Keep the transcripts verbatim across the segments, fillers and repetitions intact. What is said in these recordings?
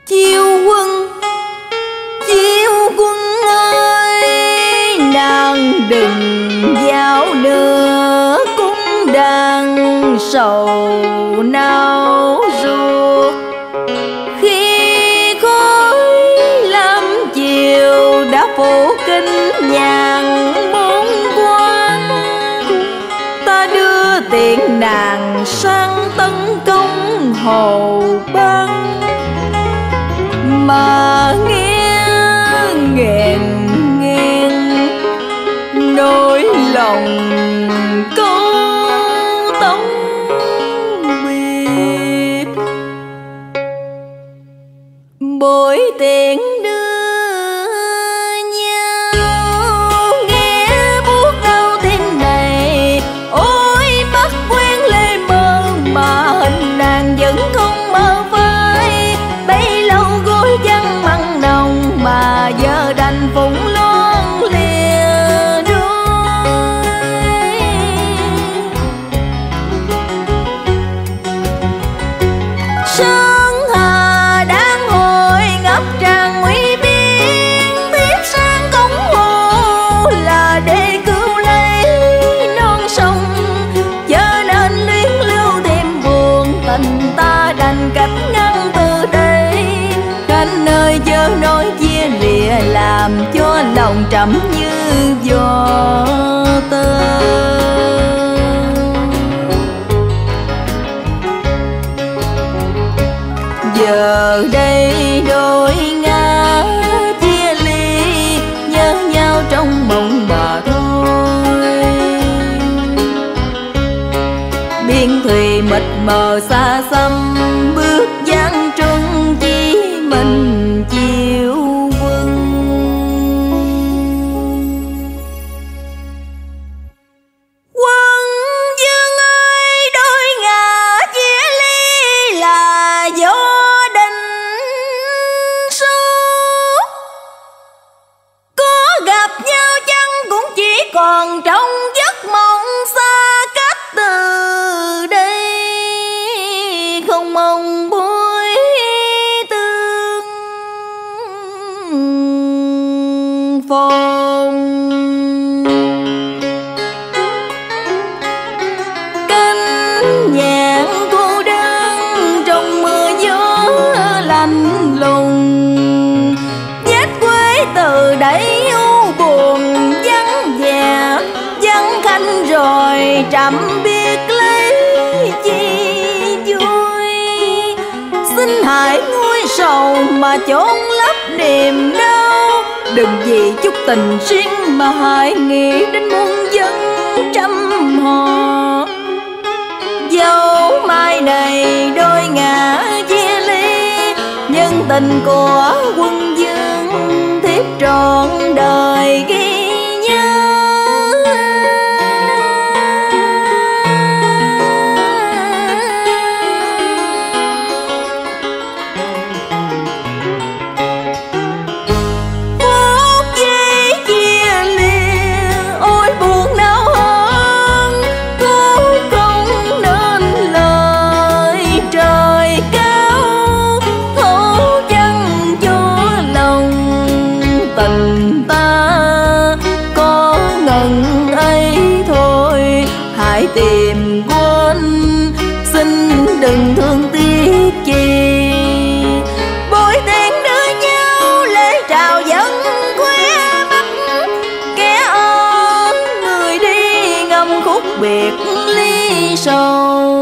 Chiêu quân, chiêu quân ơi, nàng đừng vào nữa, cũng đang sầu nao ruột. Khi khói lam chiều đã phủ kinh nhàn bốn quan, ta đưa tiện nàng sang tấn công Hồ Bang. Mà nghe nghẹn nghẹn nỗi lòng câu tống biệt, bội tiện đưa nhau nghe buốt đau tim này. Ôi mắt quen lê mơ mà hình nàng vẫn không mơ phai, bấy lâu gối chăn mặn nồng mà giờ đành phụng loan lìa đôi. Sơn Hà đang hồi ngập tràn nguy biên, tiếp sang cống hồ là để cứu lấy non sông, cho nên luyến lưu thêm buồn tình ta đành cách ngăn từ đây. Khanh ơi chớ nói chia lìa làm cho lòng trầm như gió tơ. Giờ đây đôi ngã chia ly, nhớ nhau trong mộng mà thôi. Biên thùy mịt mờ xa xăm, bước gian trung chỉ mình chiêu quân. Quân dương ơi, đôi ngả chia ly là do định số. Có gặp nhau chăng cũng chỉ còn trong giấc mộng xa cách, từ đây không mong buổi tương phồn. Cánh nhạn cô đơn trong mưa gió lạnh lùng, vết quê từ đây u buồn vắng vẻ, vắng Khanh rồi trầm biết lấy chi vui. Xin hãy nguôi sầu mà chốn lấp niềm đau, đừng vì chút tình riêng mà hãy nghĩ đến muôn dân trăm họ. Dẫu mai này đôi ngả chia ly, nhưng tình của quân dương thiếp trọn đời ghi nhớ. Phút giây chia lìa, ôi buồn não hơn, thôi không nên lời trời cao. Thấu chân cho lòng tình ta có ngần ấy thôi, hãy tìm quên xin đừng thương tiếc chi. Bội tiền đưa nhau lễ trào dẫn quê bắc, kẻ ơn người đi ngâm khúc biệt ly sầu.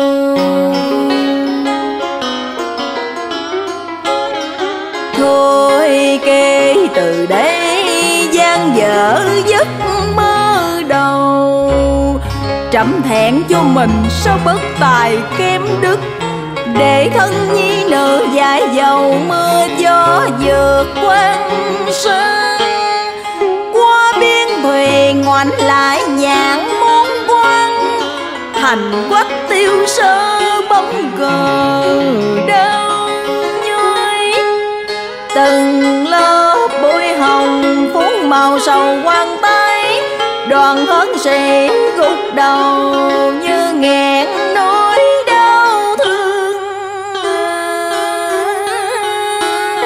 Thôi kể từ đây gian dở giấc mơ đầu, trẫm thẹn cho mình sao bất tài kém đức, để thân nhi nữ dại dầu mưa gió vượt quan sơn. Qua biên thùy ngoảnh lại nhạn môn quan, hành quách tiêu sơ bóng cờ đau nhói. Từng lớp bụi hồng phun màu sầu quan tay, đoàn hớn sĩ gục đầu như nghẹn nỗi đau thương.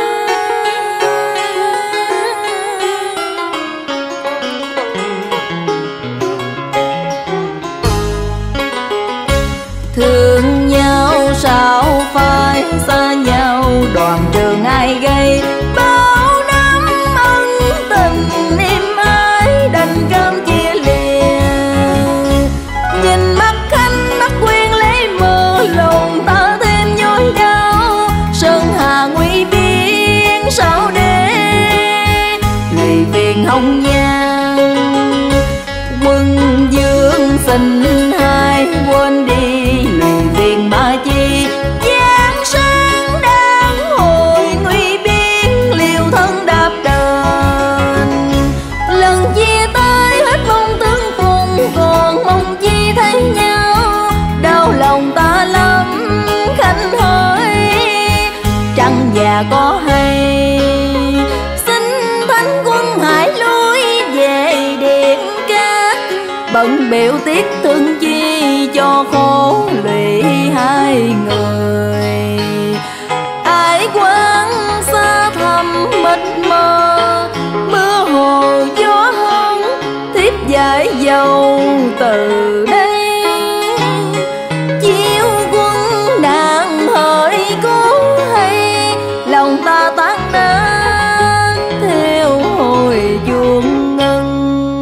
là có hay. Xin thánh quân hãy lui về Điện Cát, bận biểu tiếc thương chi cho khổ lụy hai người. Ai quan xa thăm mịt mờ, mưa hồ gió hân thiếp giải dầu từ đây. Chiếu quân nạn hỡi có hay, lòng ta tan nát theo hồi chuông ngân.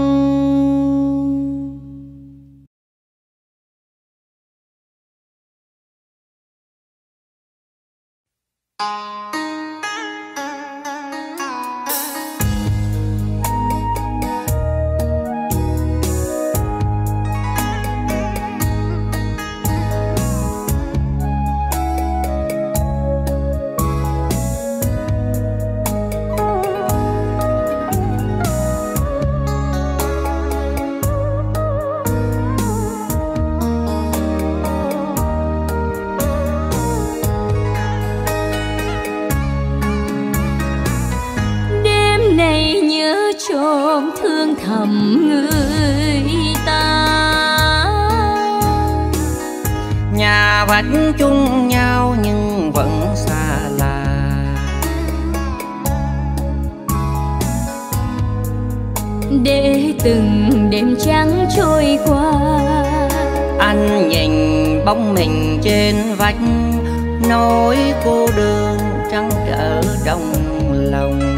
Thương thầm người ta, nhà vách chung nhau nhưng vẫn xa lạ. Để từng đêm trắng trôi qua, anh nhìn bóng mình trên vách, nỗi cô đơn trăn trở trong lòng.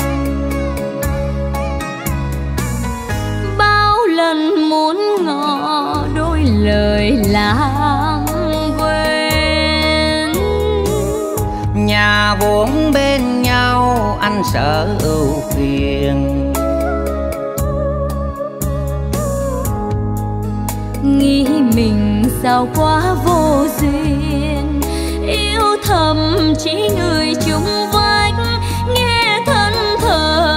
Lần muốn ngỏ đôi lời lãng quên, nhà bốn bên nhau anh sợ ưu phiền. Nghĩ mình sao quá vô duyên, yêu thầm chỉ người chung vách, nghe thân thờ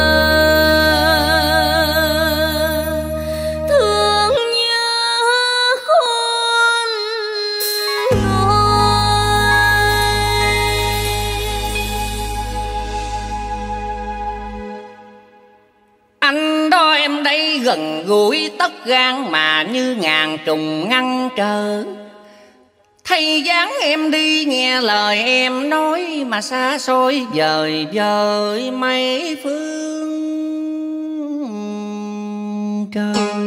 gần gũi tóc gan mà như ngàn trùng ngăn trở. Thay dáng em đi nghe lời em nói mà xa xôi vời vời mấy phương trời.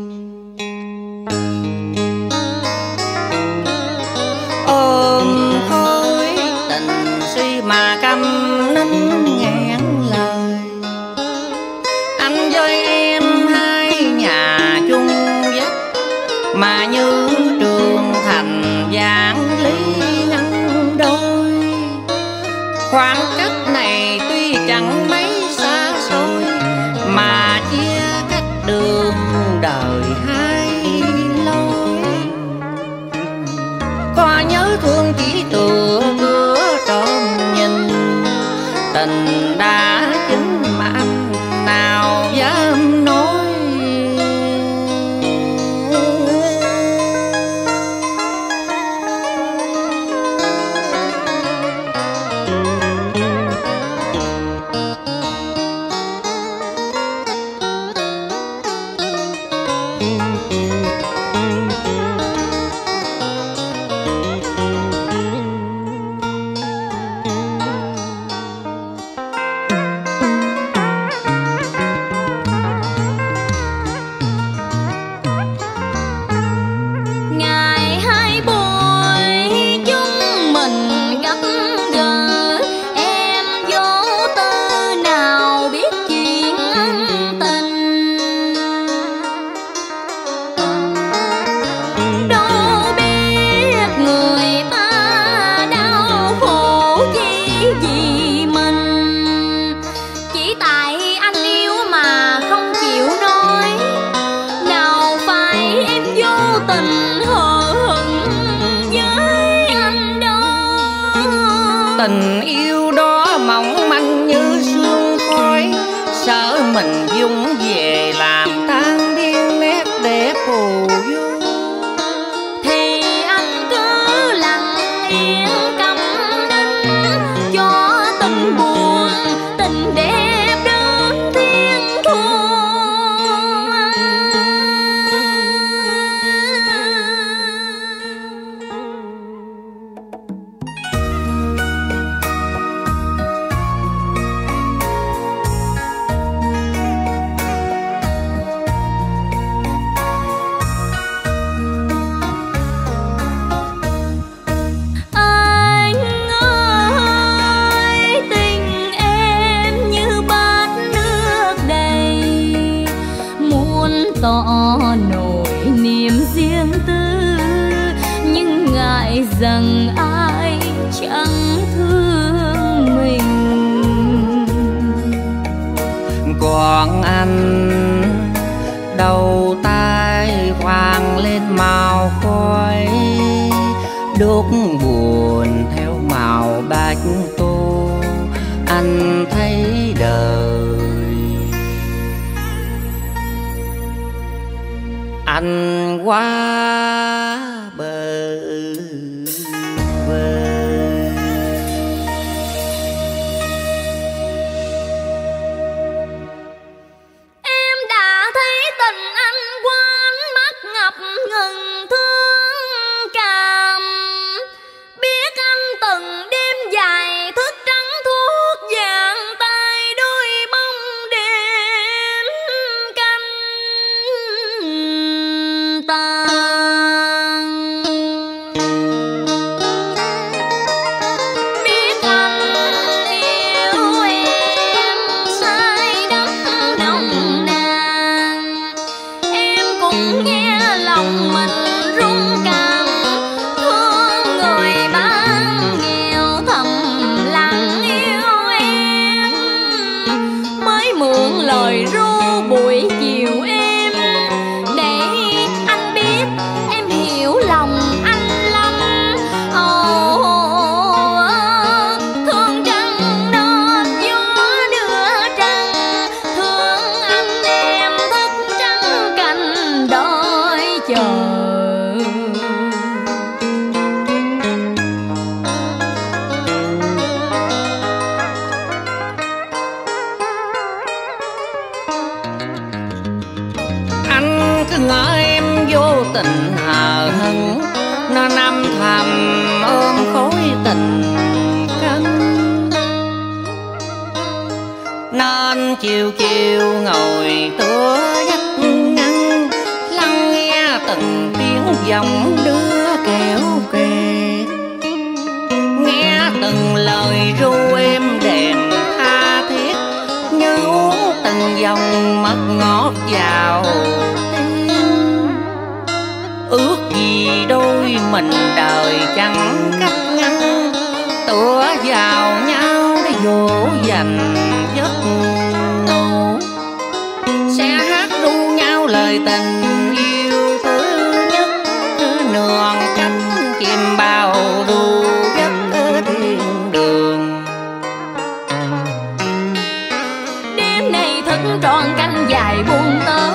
Ôm khối tình suy mà câm nín ngàn lời. Anh với em mà như trường thành giảng lý ngăn đôi. Khoảng cách này tuy chẳng mấy xa xôi, mà chia cách đường đời hai lối. Có nhớ thương chỉ tựa cửa trộm nhìn, tình đã chín mà anh nào dám nói. Tình yêu đó mỏng manh như sương khói, sợ mình dung về làm tan biến nét đẹp phù du. Thì anh cứ lặng yên câm nín cho tô anh thấy đời. Anh quá bờ vơ. Em đã thấy tình anh qua ánh mắt ngập ngừng thương cảm, biết anh từng đêm dài thức trắng thuốc vàng tay đôi bông đêm canh tàn. Biết anh yêu em say đắm nồng nàn, em cũng nghe lòng mình rung cảm, thương người bán nghèo thầm lặng yêu em. Mới mượn lời ru buổi chiều em, để anh biết em hiểu lòng anh lắm. Ồ, thương trăng non gió đưa trăng, thương anh em thức trắng cành đợi chờ. Anh cứ ngỡ em vô tình hờ hững, nên âm thầm ôm khối tình cân. Nên chiều chiều ngồi tựa giấc ngăn, lắng nghe từng tiếng giọng đưa kẻo kề, nghe từng lời ru êm đềm tha thiết, như uống từng dòng mật ngọt vào tim. Ước gì đôi mình đời chẳng cách ngăn, tựa vào nhau để dỗ dành giấc ngủ. Sẽ hát ru nhau lời tình yêu thứ nhất, nương cánh chim bao ru giấc thiên đường. Đêm nay thức trọn canh dài buồn tơ,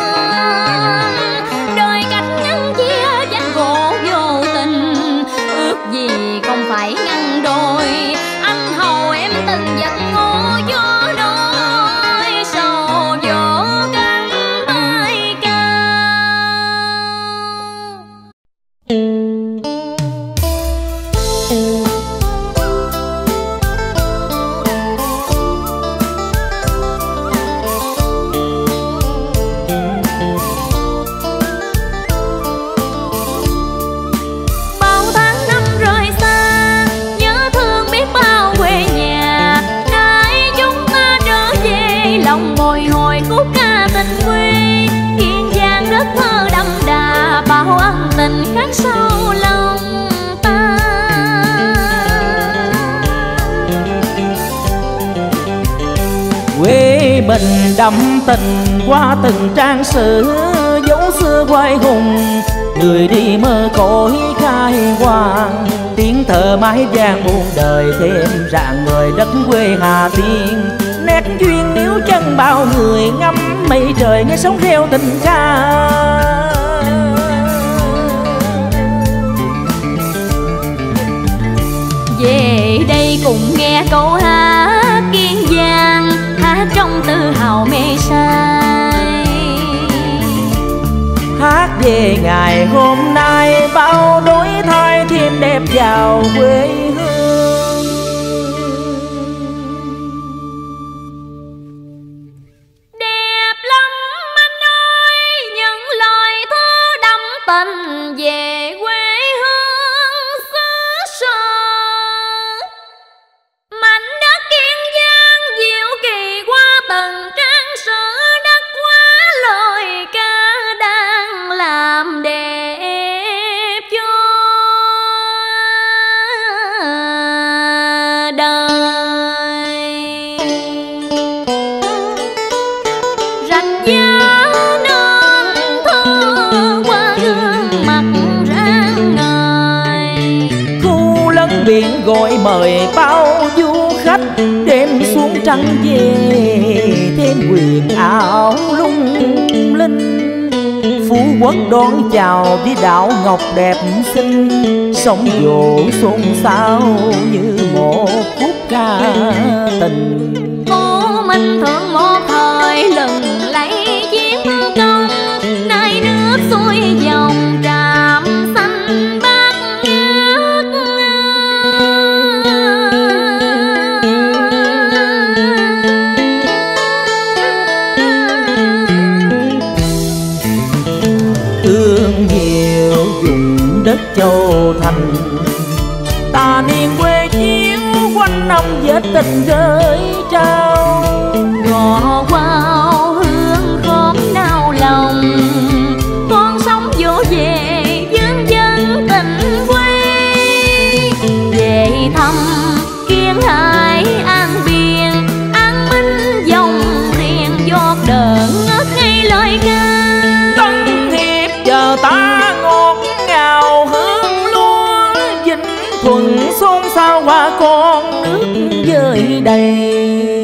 đôi cách ngăn chia danh gỗ vô tình. Ước gì không phải ngăn đôi, anh hầu em từng giấc ngô gió nỗi sầu vỗ cánh bay cao. Bao tháng năm rời xa, nhớ thương biết bao quê nhà. Nay chúng ta trở về, lòng bồi hồi khúc ca tình quê. Kiên Giang đất thơ đậm đà, bao ân tình khắc sâu lòng ta. Quê mình đậm tình qua từng trang sử, dấu xưa quay hùng người đi mơ cõi khai hoàng. Tiếng thở mái vang muôn đời thêm rạng người đất quê Hà Tiên. Nét duyên níu chân bao người ngắm mây trời nghe sóng reo tình ca. Về đây cùng nghe câu hát Kiên Giang, hát trong tự hào mê say. Hát về ngày hôm nay bao đổi thay thêm đẹp vào quê hương. Đẹp lắm anh ơi, những lời thơ đậm tình về quê hương xứ sở. Mảnh đất Kiên Giang diệu kỳ qua từng trang sử, đất quá lời ca đang làm đẹp cho biển gọi mời bao du khách, đêm xuống trăng về thêm quyền ảo lung linh. Phú Quốc đón chào với đảo ngọc đẹp xinh, sóng vỗ xôn xao như một khúc ca tình. Ô Minh Thượng một thời lừng lấy chiến công, nay nước xuôi dòng tràm xanh bát ngát. Thương nhiều vùng đất châu thành, ta niên quê chiếu quanh năm vết tình rơi trao. Gò quao hương khóm nao lòng, con sóng vỗ về dương dân tình quê. Về thăm Kiên Hải An Biên, An Minh dòng riêng giọt đờn hay lời ca. Tân Hiệp giờ ta ngọt ngào hương lúa, Vĩnh Thuận xôn xao qua con nước dơi đầy.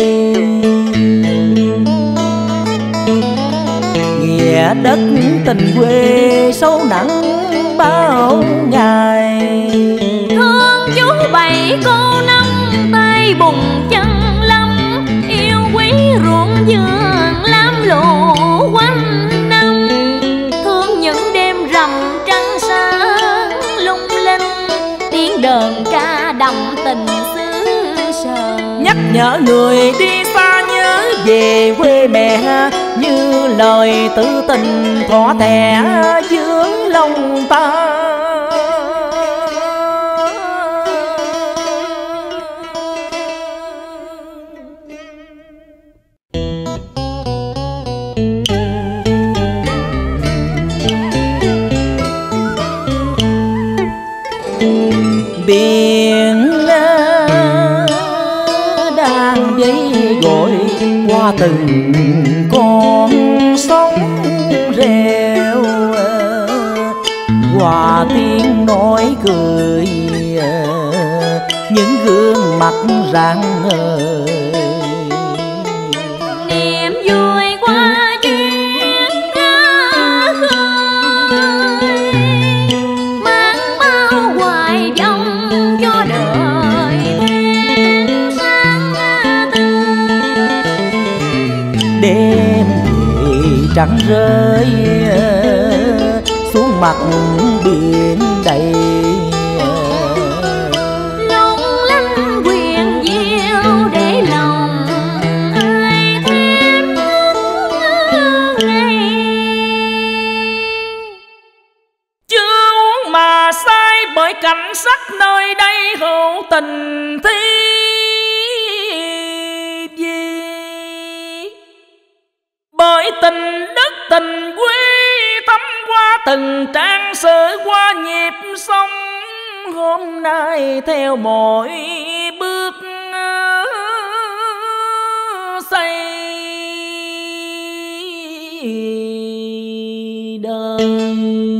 Nghĩa đất tình quê sâu nặng bao ngày, Thương chú bảy cô năm tay bùng chân lâm, yêu quý ruộng vườn lam lộ quanh năm. Thương những đêm rằm trăng sáng lung linh, tiếng đờn ca đậm tình xứ sở. nhắc nhở người đi xa nhớ về quê mẹ, như lời tư tình thỏ thẻ giữa lòng ta. Biển đang dây gọi qua từng con sóng reo, qua tiếng nói cười những gương mặt rạng ngời. Niềm vui qua chuyến ra khơi, mang bao hoài vọng cho đời thêm sáng tươi. Đêm thì trăng rơi xuống mặt biển đầy, Long lanh quyền diệu để lòng ai thêm ngày. chưa uống mà say bởi cảnh sắc nơi đây hữu tình thi gì. Bởi tình đất tình quê thấm qua từng trang sử, qua nhịp sông hôm nay theo mỗi bước xây đời.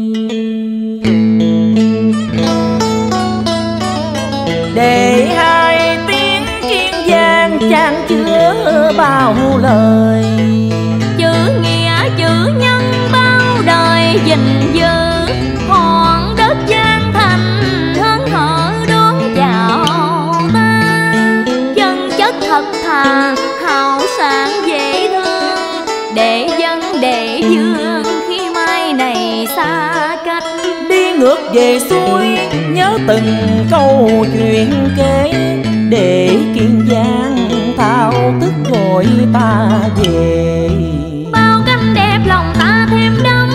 Để hai tiếng Kiên Giang chan chứa bao lời, Chữ nghĩa chữ nhân bao đời gìn giữ, hòn đất Giang Thành hớn hở đón chào ta. Chân chất thật thà hào sản dễ thương, để dân để dương khi mai này xa cách. đi ngược về xuôi nhớ từng câu chuyện kể, để Kiên Giang thao thức gọi ta về. Bao cánh đẹp lòng ta thêm đắm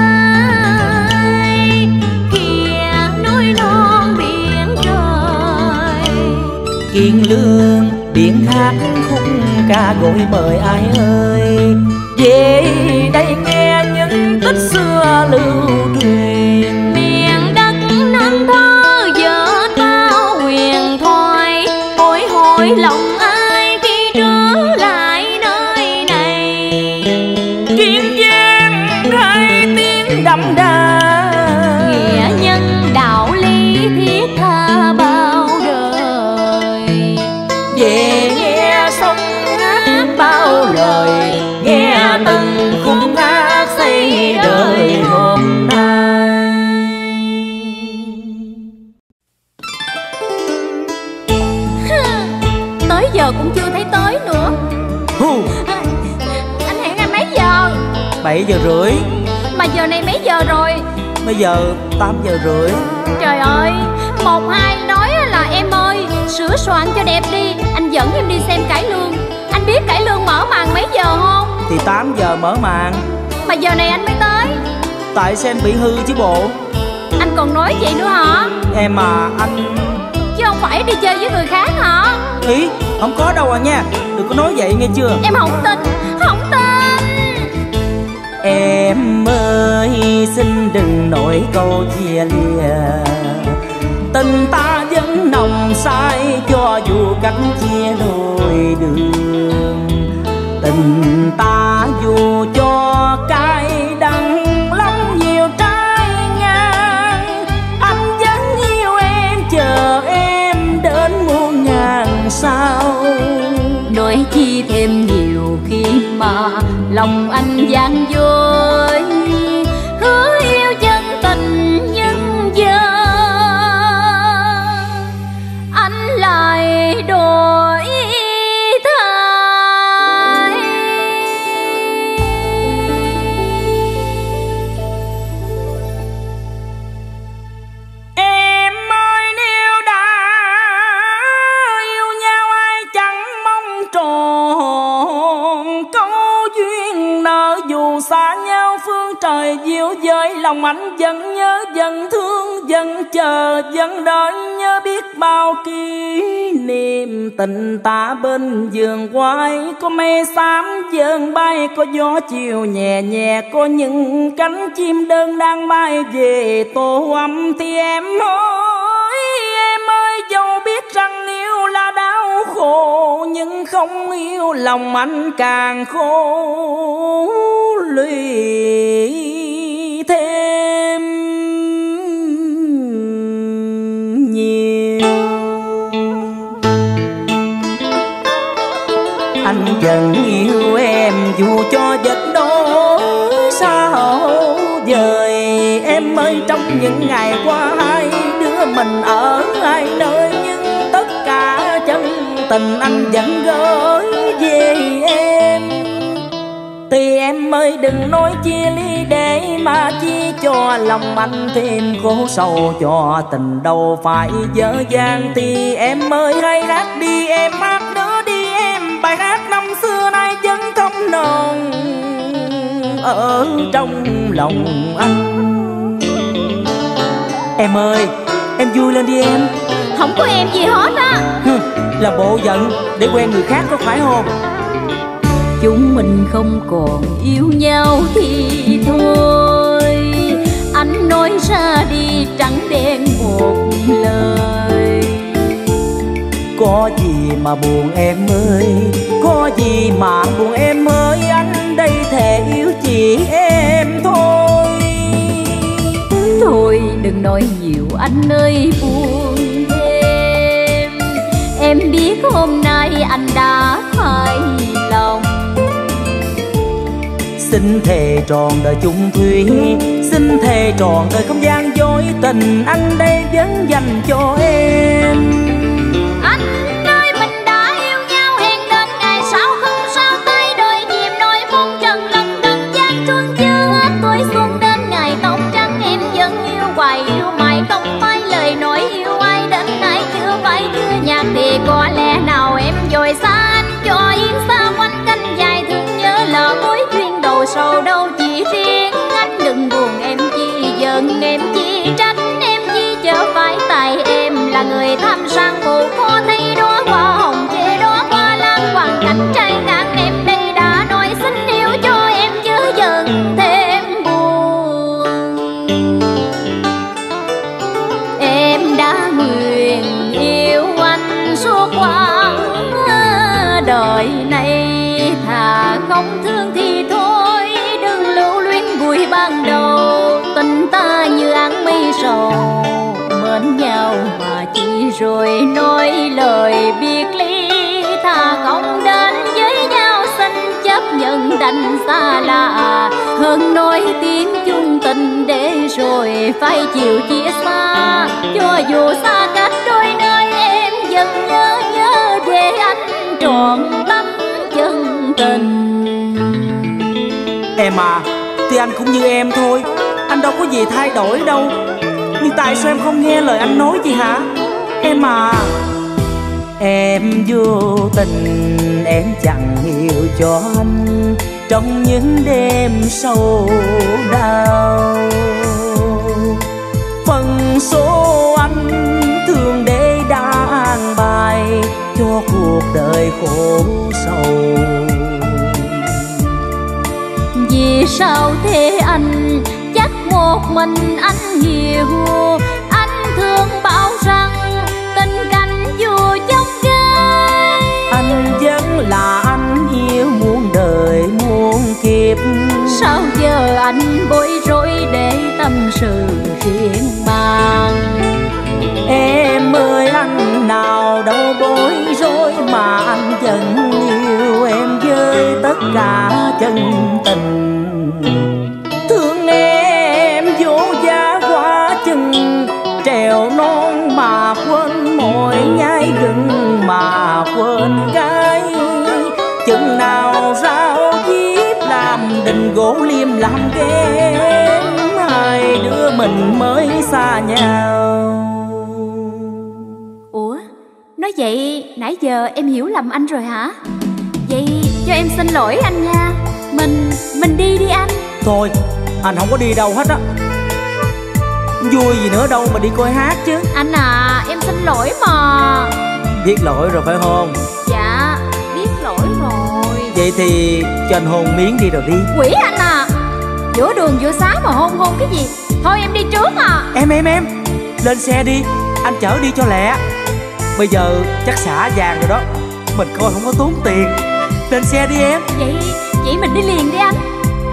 say, kìa núi non biển trời. Kiên Lương biển hát khúc ca gọi mời ai ơi, về đây nghe những tích xưa lưu truyền. Miền đất nên thơ vỡ bao huyền thoại, bồi hồi lòng ai khi trở lại nơi này. Kiên Giang hai tiếng đậm đà, Nghĩa nhân đạo lý thiết tha bao đời. về nghe sông hát bao lời, nghe từng khúc hát xây đời hôm nay. Tới giờ cũng chưa thấy tới nữa. Hù. Anh hẹn em mấy giờ? Bảy giờ rưỡi. Mà giờ này mấy giờ rồi? Bây giờ tám giờ rưỡi. Trời ơi, một hai nói là em ơi sửa soạn cho đẹp đi, anh dẫn em đi xem cải lương. Anh biết cải lương mở màn mấy giờ không? Thì tám giờ mở màn. Mà giờ này anh mới tới. Tại xem bị hư chứ bộ. Anh còn nói vậy nữa hả? Em mà anh... Chứ không phải đi chơi với người khác hả? Ý, không có đâu à nha. Đừng có nói vậy nghe chưa? Em không tin, không tin. Em ơi xin đừng nói câu chia lìa, tình ta vẫn nồng say cho dù cách chia đôi đường. Tình ta dù cho cay đắng lắm nhiều trái ngang, anh vẫn yêu em chờ em đến muôn ngàn sao. Nói chi thêm nhiều khi mà lòng anh gian dối, hứa yêu chân tình nhưng giờ anh lại đổi thay. Em ơi nếu đã yêu nhau ai chẳng mong tròn câu duyên nợ, dù xa nhau phương trời diệu dời, lòng anh vẫn nhớ vẫn thương vẫn chờ vẫn đợi, nhớ biết bao kỷ niệm tình ta bên vườn quay. Có mây xám dần bay, có gió chiều nhẹ nhẹ, có những cánh chim đơn đang bay về tổ ấm. Thì em nói em ơi dẫu biết rằng yêu là đau khổ, nhưng không yêu lòng anh càng khổ lụy thêm nhiều. Anh vẫn yêu em dù cho vật đó xa hậu dời. Em ơi trong những ngày qua hai đứa mình ở hai nơi, nhưng tất cả chân tình anh vẫn gửi về em. Thì em ơi đừng nói chia ly để mà chi cho lòng anh thêm khổ sầu, cho tình đâu phải dở dang. Thì em ơi hãy hát đi em, hát nữa đi em, bài hát năm xưa nay vẫn thấm nồng ở trong lòng anh. Em ơi em vui lên đi em. Không có em gì hết á. Là bộ giận để quen người khác có phải không? Chúng mình không còn yêu nhau thì thôi, anh nói ra đi trắng đen một lời. Có gì mà buồn em ơi, có gì mà buồn em ơi, anh đây thề yêu chỉ em thôi. Thôi đừng nói nhiều anh ơi buồn thêm, em biết hôm nay anh đã thay lòng. Xin thề tròn đời chung thủy, xin thề tròn đời không gian dối, tình anh đây vẫn dành cho em. Anh ơi mình đã yêu nhau, hẹn đến ngày sau không sao tay đôi chìm nỗi phong trần lòng đừng gian truân chưa tuổi xuân đến ngày tóc trắng, em vẫn yêu hoài yêu mãi không phải lời nói yêu ai đến nay chưa phải chưa nhạc. Thì có lẽ nào em dội xa anh cho yên xa quanh cánh dài thương nhớ lỡ mối duyên đầu sầu đâu chỉ riêng anh. Đừng buồn em chi giận em chi trách em chi chớ phải tại em là người tham sang phụ có thấy đó hoa hồng chê đó hoa lan hoàn cảnh trai ngang. Em đây đã nói xin yêu cho em chứ giận thêm buồn. Em đã nguyện yêu anh suốt quãng đời này, thà không thương thì thôi đừng lưu luyến vui ban đầu. Tình ta như áng mây sầu mến nhau mà chỉ rồi nói lời biệt ly. nhận đành xa lạ, hơn nói tiếng chung tình để rồi phải chịu chia xa. Cho dù xa cách đôi nơi em vẫn nhớ nhớ về anh trọn tâm chân tình. Em à, thì anh cũng như em thôi, anh đâu có gì thay đổi đâu. Nhưng tại sao em không nghe lời anh nói gì hả? Em à, em vô tình em chẳng hiểu cho anh trong những đêm sâu đau. Phần số anh thường để đàn bài cho cuộc đời khổ sầu. Vì sao thế anh, chắc một mình anh hiểu. Anh thường bảo rằng tình cảnh dù trong gai, anh vẫn là anh yêu muôn đời muôn kiếp. Sao giờ anh bối rối để tâm sự riêng mang? Em ơi anh nào đâu bối rối, mà anh vẫn yêu em với tất cả chân tình. Thương em vô giá quá chừng, trèo non mà quên mỏi, nhai gừng mà quên gái. Chừng nào rau diếp làm đình gỗ liêm làm ghém, hai đứa mình mới xa nhau. Ủa, nói vậy nãy giờ em hiểu lầm anh rồi hả? Vậy cho em xin lỗi anh nha. Mình, mình đi đi anh. Thôi, anh không có đi đâu hết á. Vui gì nữa đâu mà đi coi hát chứ. Anh à, em xin lỗi mà. Biết lỗi rồi phải không? Dạ, biết lỗi rồi. Vậy thì cho anh hôn miếng đi rồi đi. Quỷ anh à, giữa đường giữa xá mà hôn hôn cái gì. Thôi em đi trước à. Em em em, lên xe đi, anh chở đi cho lẹ. Bây giờ chắc xả vàng rồi đó, mình coi không có tốn tiền. Lên xe đi em. Vậy, vậy mình đi liền đi anh.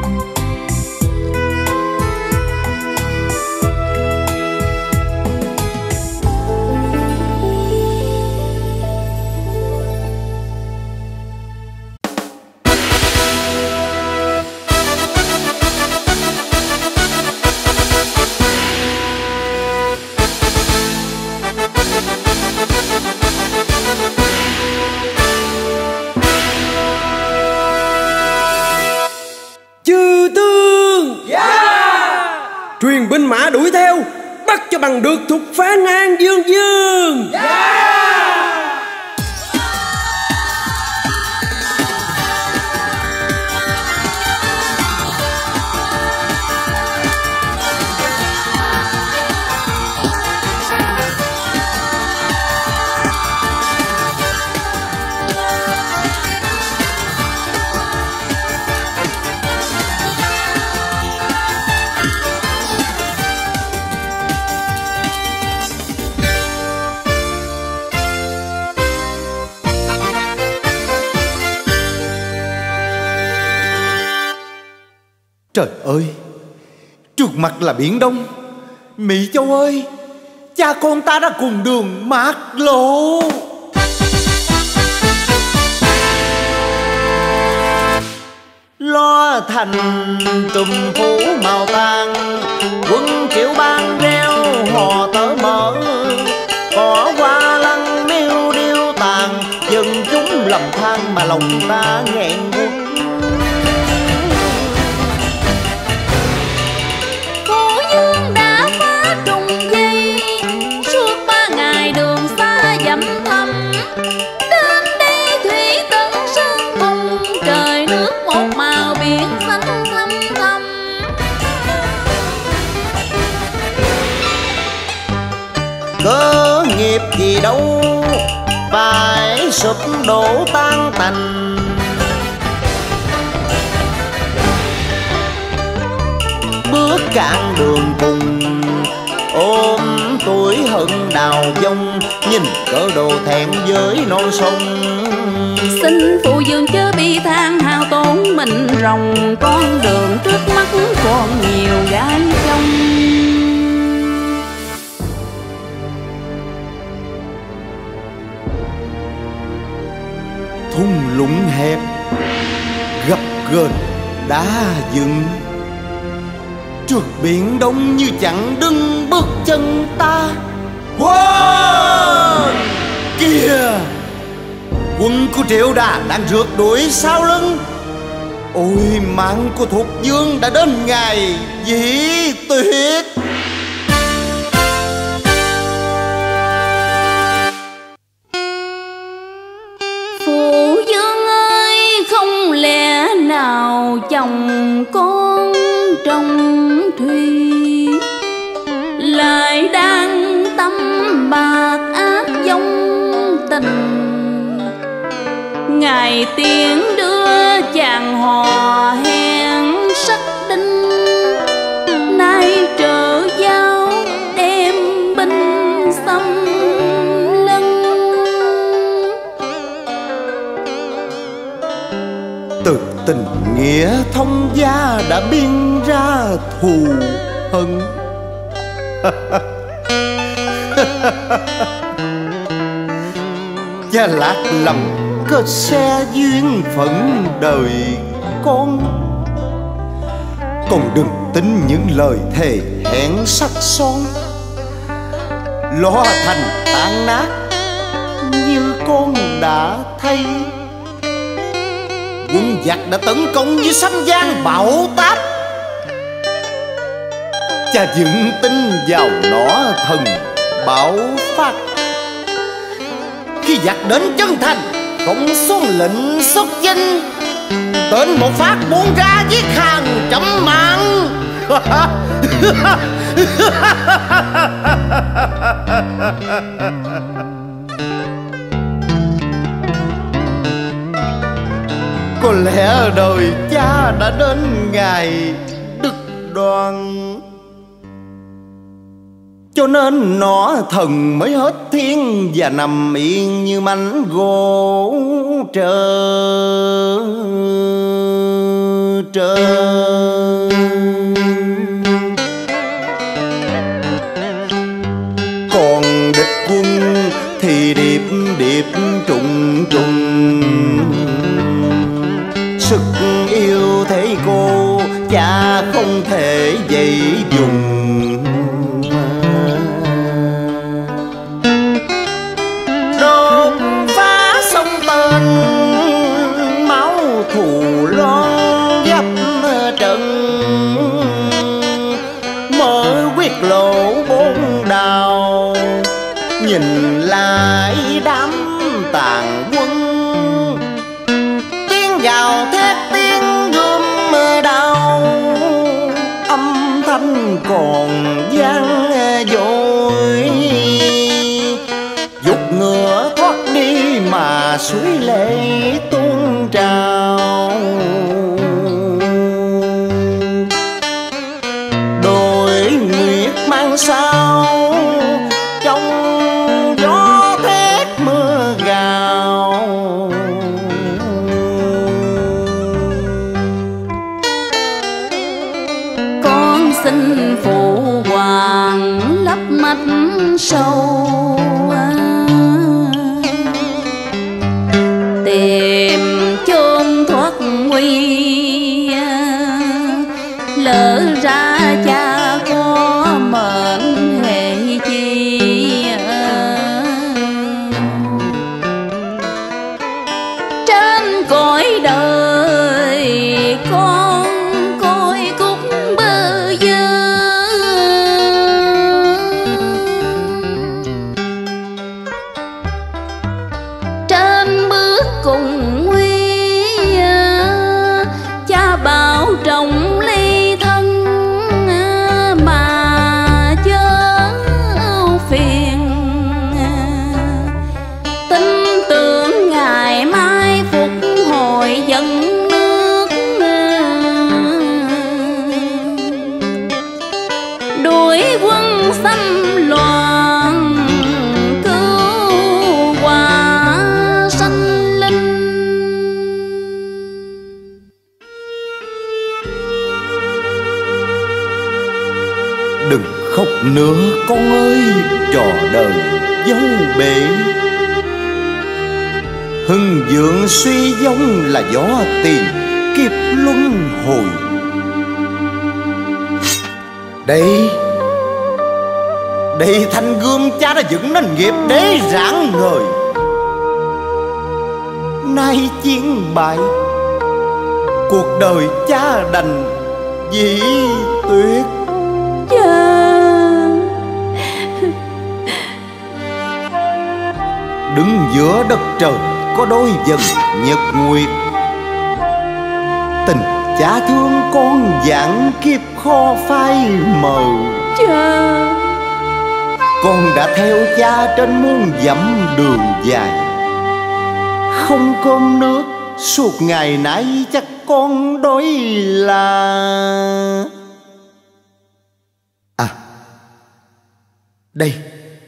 Truyền binh mã đuổi theo, bắt cho bằng được thục phán An Dương Dương. Yeah! Trời ơi, trước mặt là biển Đông. Mỹ Châu ơi, cha con ta đã cùng đường mát lộ. Lo thành trùm phủ màu tàn, quân triệu bang reo hò tở mở. Cỏ hoa lăng miêu điêu tàn, dân chúng lầm than mà lòng ta nghẹn buốt. Cơ nghiệp gì đâu phải sụp đổ tan tành. Bước cạn đường cùng ôm tuổi hận đào vong, nhìn cỡ đồ thẹn với non sông. Xin phụ dương chớ bi than hao tổn mình rồng, con đường trước mắt còn nhiều gái trong. Thung lũng hẹp gặp gần đá dựng, trước biển đông như chặn đứng bước chân ta. Wow! Kìa, quân của Triệu Đà đang rượt đuổi sau lưng. Ôi, mạng của Thục Dương đã đến ngày dĩ tuyệt. Phụ Dương ơi, không lẽ nào chồng con trong thủy lại đang tâm bạc ác dông tình. Ngày tiến đưa chàng hò hẹn sắc đinh, nay trở giao đem binh xâm lân. Từ tình nghĩa thông gia đã biên ra thù hận. Cha Lạc lầm cơ xe duyên phận đời con. Con đừng tin những lời thề hẹn sắc son, lo thành tan nát như con đã thấy. Quân giặc đã tấn công với Sanh Giang bão táp. Cha vững tin vào nó thần bảo phát. Khi giặc đến chân thành không xuống lệnh xuất chinh, tên một phát buông ra giết hàng trăm mạng. Có lẽ đời cha đã đến ngày đứt đoan, cho nên nó thần mới hết thiên và nằm yên như mảnh gỗ trơ trơ. Còn địch quân thì điệp điệp trùng trùng. Sức yêu thế cô cha không thể dậy dùng. Đột phá sông tên máu thù loan dấp trận. Mở quyết lộ bốn đào, nhìn lại đám tàn quân. Tiếng gào thét tiếng gươm đau, âm thanh còn vang dội. Dục ngựa thoát đi mà suối lệ tuôn trào. Đôi nguyệt mang sao trong gió thét mưa gào. Con xin phụ hoàng lấp mắt sâu, tìm chốn thoát nguy. Lỡ ra cha có mệnh hệ chi, trên cõi đời con coi cũng bơ vơ. Trên bước cùng nguy, cha bảo trọng ly thân mà chớ phiền. Tin tưởng ngày mai phục hồi dân nước, đuổi quân xâm loạn cứu hòa sanh linh. Đừng khóc nữa con ơi, trò đời dấu bể. Hưng vượng suy vong là gió tiền kiếp luân hồi. Đây Đây thanh gươm cha đã dựng nên nghiệp đế rạng ngời. Nay chiến bại, cuộc đời cha đành dĩ tuyệt. Cha. Đứng giữa đất trời có đôi dần nhật nguyệt, tình cha thương con vạn kiếp khó phai mờ. Cha. Con đã theo cha trên muôn dặm đường dài, không cơm nước suốt ngày nay chắc con đói là. À, đây.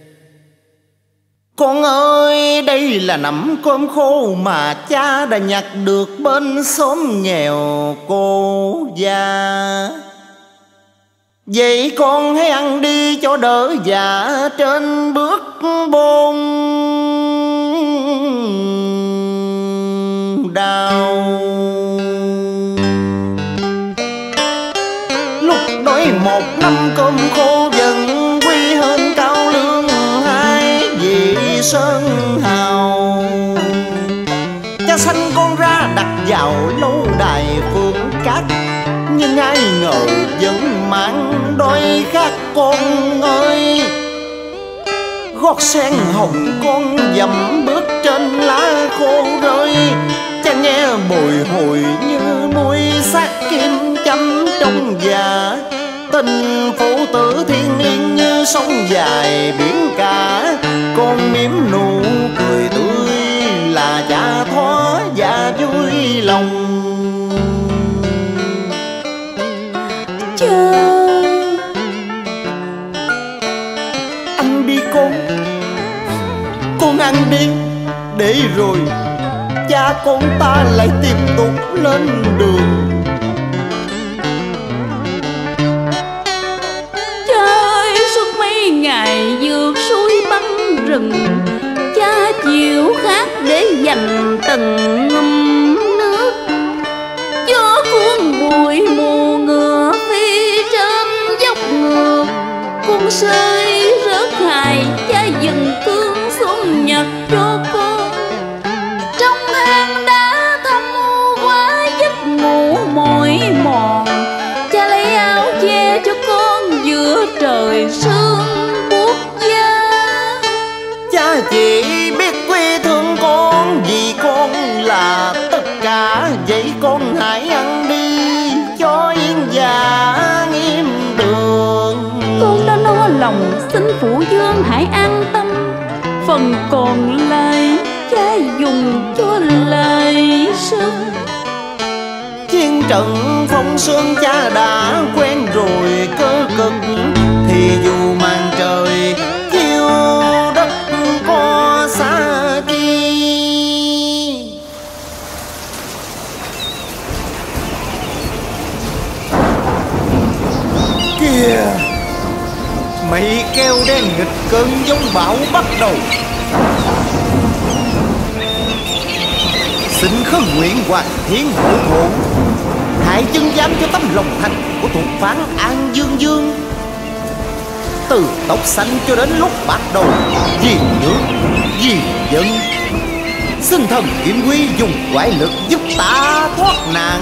Con ơi, đây là nắm cơm khô mà cha đã nhặt được bên xóm nghèo cô già. Vậy con hãy ăn đi cho đỡ dạ trên bước bôn đau. Lúc đói một năm cơm khô dần quy hơn cao lương hai vị sơn hào. Cha sanh con ra đặt vào lâu đài phương cát, nhưng ai ngờ vẫn mang đôi khác con ơi. Gót sen hồng con dầm bước trên lá khô rơi, cha nghe bồi hồi như nuôi xác kim châm trong già. Tình phụ tử thiên liêng như sông dài biển cả, con mỉm nụ cười tươi là cha thoa và vui lòng. Cha. Ăn đi con, con ăn đi, để rồi cha con ta lại tiếp tục lên đường. Cha ơi, suốt mấy ngày vượt suối băng rừng, cha chịu khát để dành từng ngụm nước. Gió cuốn bụi mù ngựa phi trên dốc ngược, con rơi rớt hài cha dừng thương xuống nhặt cho con. Trong hang đá thâm quá giấc ngủ mỏi mòn, cha lấy áo che cho con giữa trời sương buốt giá. Cha chỉ biết quê thương con vì con là tất cả. Vậy con hãy ăn đi cho yên dạ nghiêm đường. Con đã no lòng, xin phụ vương hãy an tâm. Phần còn lại cha dùng cho lời sức. Chiến trận phong sương cha đã quen rồi, cơ cực thì dù màn trời chiêu đất có xa chi. Kìa, mây keo đen nghịch cơn giông bão bắt đầu. Xin khấn nguyện hoàng thiên hộ hộ, hãy chứng giám cho tấm lòng thành của thuộc phán An Dương Dương. Từ tóc xanh cho đến lúc bắt đầu vì nước vì dân, xin thần Kiếm Quy dùng quái lực giúp ta thoát nạn.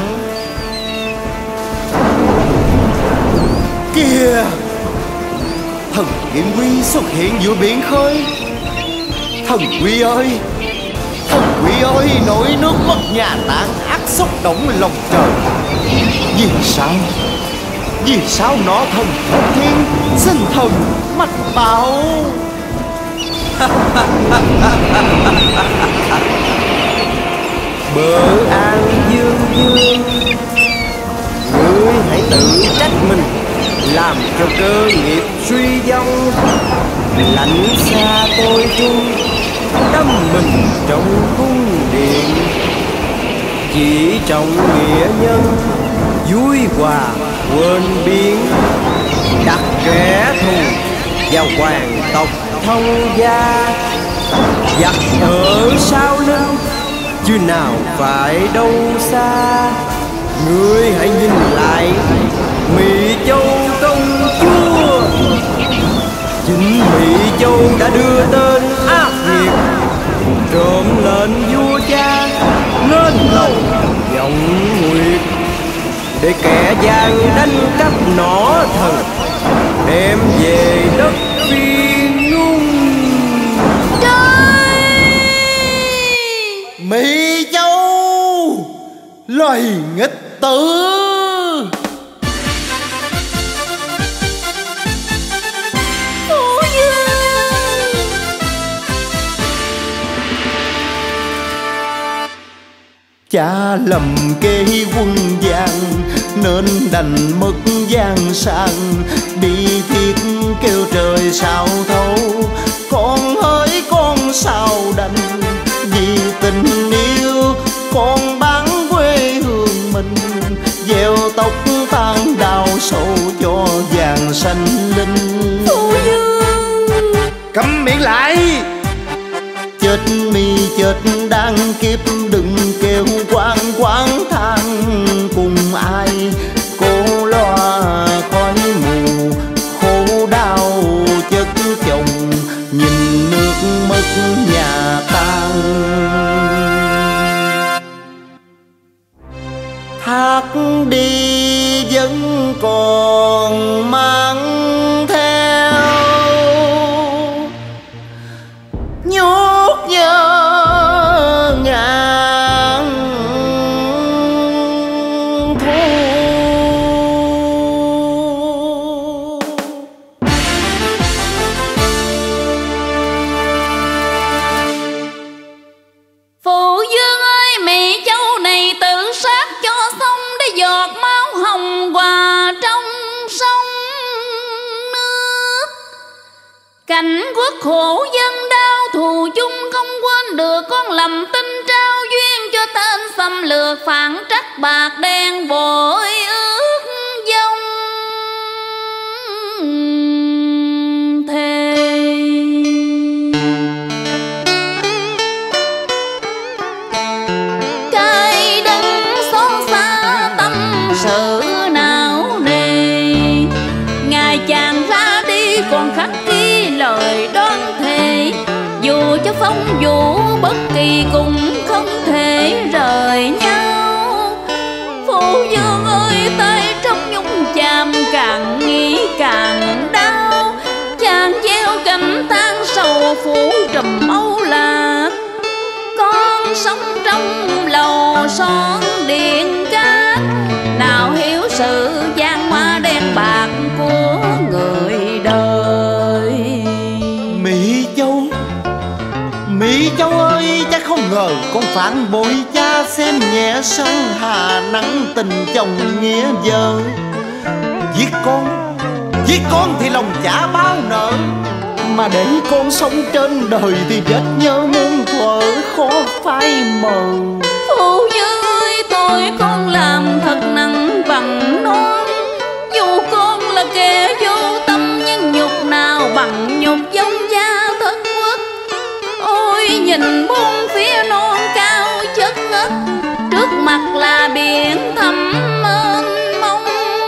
Kìa, thần Kiếm Quy xuất hiện giữa biển khơi. Thần Quy ơi, thần Quy ơi, nỗi nước mất nhà tan ác xúc động lòng trời. Vì sao, vì sao nó thần thất thiên, xin thần mách bảo. Bờ An Dương Dương, ngươi hãy tự trách mình, làm cho cơ nghiệp suy vong. Lạnh xa tôi trung, đâm mình trong cung điện. Chỉ trọng nghĩa nhân, vui hòa quên biến. Đặt kẻ thù vào hoàng tộc thông gia. Giặc ở sau lưng, chứ nào phải đâu xa. Ngươi hãy nhìn lại Mỹ Châu công chúa. Chính Mỹ Châu đã đưa tên ác nghiệt trộm lệnh vua cha lên lòng vọng nguyệt, để kẻ gian đánh cắp nỏ thần đem về đất Phiên Nung. Mỹ Châu loài nghịch tử. Cha lầm kế quân gian nên đành mất gian sang, đi thiết kêu trời sao thấu. Con hỡi con sao đành, vì tình yêu con bán quê hương mình, gieo tóc tan đào sâu cho vàng xanh linh. Phu Dương câm miệng lại. Chết mi chết đang kiếp, đừng kêu quán quán than cùng ai. Cô lo khói mù khổ đau chất chồng, nhìn nước mất nhà tan. Thác đi vẫn còn mang theo nhốt nhớ ngàn thu. Phụ Dương ơi, Mỹ Châu này tự sát cho xong, để giọt máu hồng hòa trong sông nước. Cảnh quốc khổ dân đau, thù chung không quên được. Con lầm tin trao duyên cho tên xâm lược, phản trách bạc đen vội ước dông thề. Cay đắng xót xa tâm sự não nề, ngày chàng ra đi còn khắc ghi lời đoan thề. Dù cho phong vũ bất kỳ cũng không thể rời nhau. Phụ Dương ơi, tay trong nhung chàm càng nghĩ càng đau. Chàng gieo cảnh than sầu phủ trùm âu lạc, con sống trong lầu son điện cát. Nào hiểu sự gian hoa đen bạc của người đời. Mỹ Châu, Mỹ Châu ơi, cha không ngờ con phản bội cha, xem nhẹ sân hà nắng tình chồng nghĩa vợ. Giết con, giết con thì lòng chả báo nợ, mà để con sống trên đời thì chết nhớ muôn thuở khó phai mờ. Phụ Dương ơi, tội con làm thật nặng bằng non. Dù con là kẻ vô tâm, nhưng nhục nào bằng nhục dông cha thất quốc. Ôi nhìn bốn phía non cao chất ngất, trước mặt là biển thẳm mênh mông.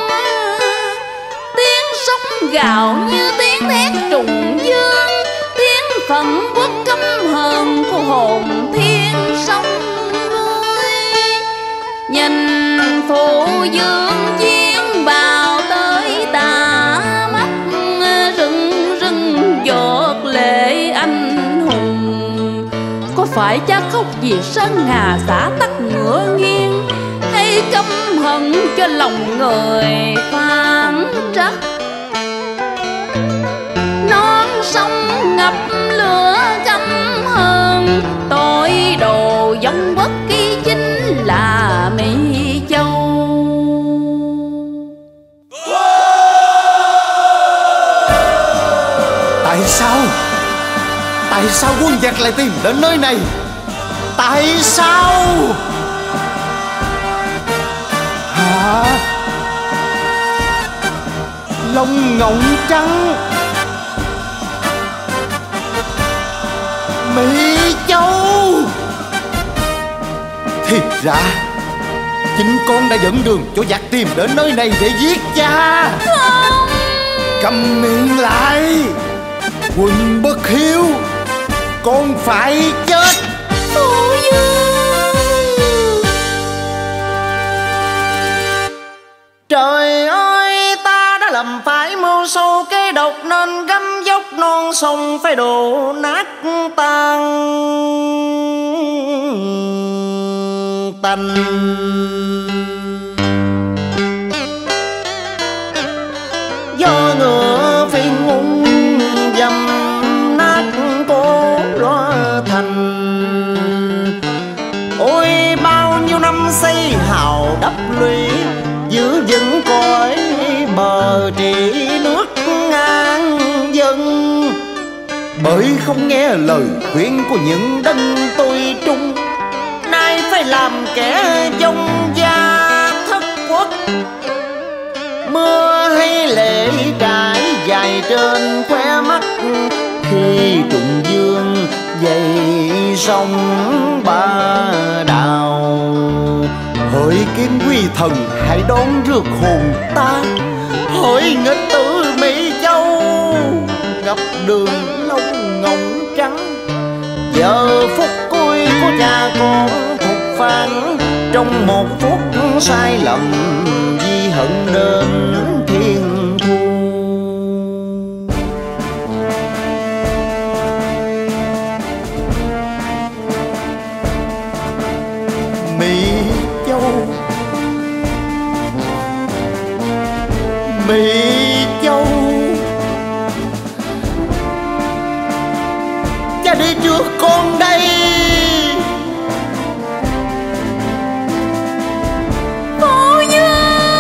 Tiếng sóng gào như tiếng thét trùng dương, tiếng phẫn quốc căm hờn của hồn thiên sông núi. Nhìn Phụ Dương chiến bào tới tà mắt, rưng rưng giọt lệ anh hùng. Có phải cha khóc vì sơn hà xã tắc ngựa nghiêng, hay căm hận cho lòng người phản trắc? Non sông ngập lửa căm hờn, tội đồ giống bất kỳ chính là Mỹ Châu. Tại sao? Tại sao quân giặc lại tìm đến nơi này? Tại sao? Hả? Lông ngỗng trắng, Mỹ Châu. Thiệt ra chính con đã dẫn đường cho giặc tìm đến nơi này để giết cha. Không. Câm miệng lại, Quân bất hiếu, con phải chết. Phụ Dương. Trời ơi, ta đã làm phải mưu sâu kế độc, nên gấm dốc non sông phải đổ nát tan tành. Do ngựa phiên ung dầm nát cố lo thành. Ôi bao nhiêu năm xây hào đắp lũy, giữ vững cõi bờ trị nước an dân. Bởi không nghe lời khuyên của những đấng tôi trung, nay phải làm kẻ vong gia thất quốc. Mưa hay lệ trải dài trên khóe mắt, khi trùng dương dậy sông ba đào. Hỡi kiến quy thần hãy đón rước hồn ta, hỡi nghịch tử Mỹ Châu ngập đường lông ngỗng trắng. Giờ phút cuối của cha con thục phán, trong một phút sai lầm di hận đến thiên thu. Mỹ Châu, Mỹ Châu, cha đi trước con đây. Phụ Dương.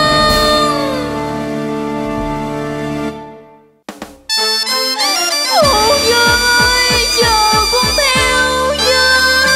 Phụ Dương ơi, chờ con theo Dương.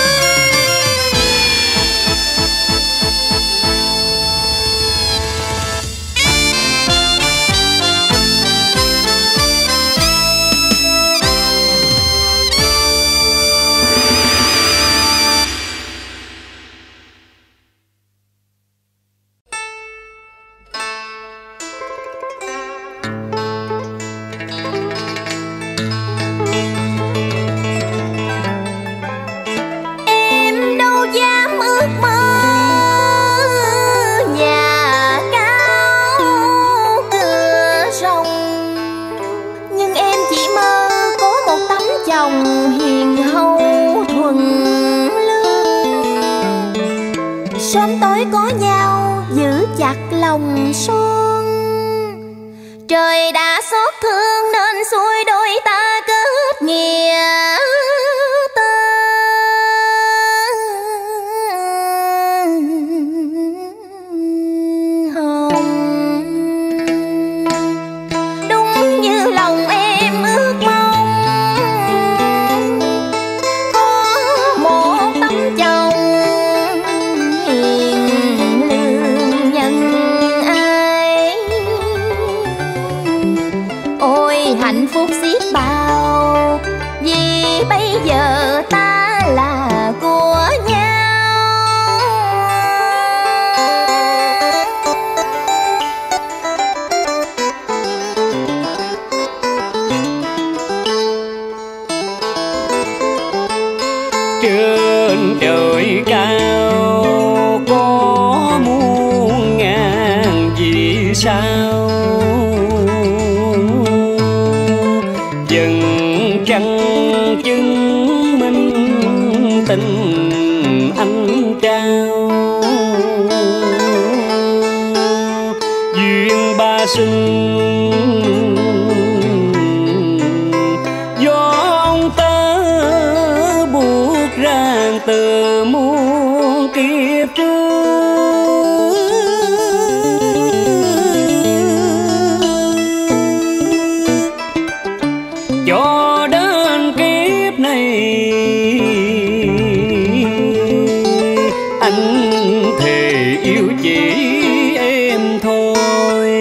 Em đâu dám ước mơ nhà cao cửa rộng, nhưng em chỉ mơ có một tấm chồng hiền hậu thuần lương. Sớm tối có nhau giữ chặt lòng son, trời đã xót thương nên xuôi đôi ta kết nghĩa tơ hồng. Đúng như lòng em ước mong, có một tấm chồng hiền lương nhân ái. Ôi hạnh phúc xiết bao, vì bây giờ ta là của nhau. Trên trời cao có muôn ngàn vì sao, dần trăng chứng minh tình anh trao. Duyên ba sinh do ông tớ buộc ràng từ muôn kiếp trước. Cho đến kiếp này anh thề yêu chỉ em thôi.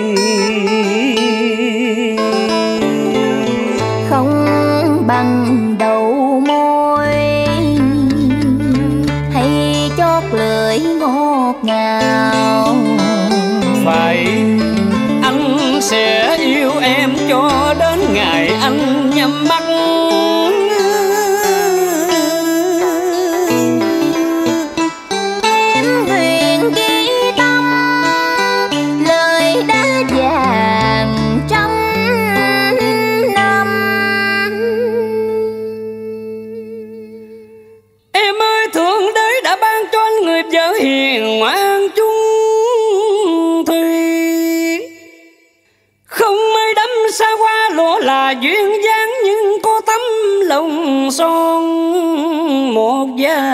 Không bằng đầu môi hay chót lưỡi ngọt ngọt ngào. Phải, anh sẽ yêu em cho đến ngày anh nhắm mắt. Em nguyện ghi tâm lời đã vàng trăm năm. Em ơi, Thượng Đế đã ban cho anh người vợ hiền ngoan chung thủy. Không ai đắm xa qua lúa là duyên dáng, nhưng có tấm lòng son một gia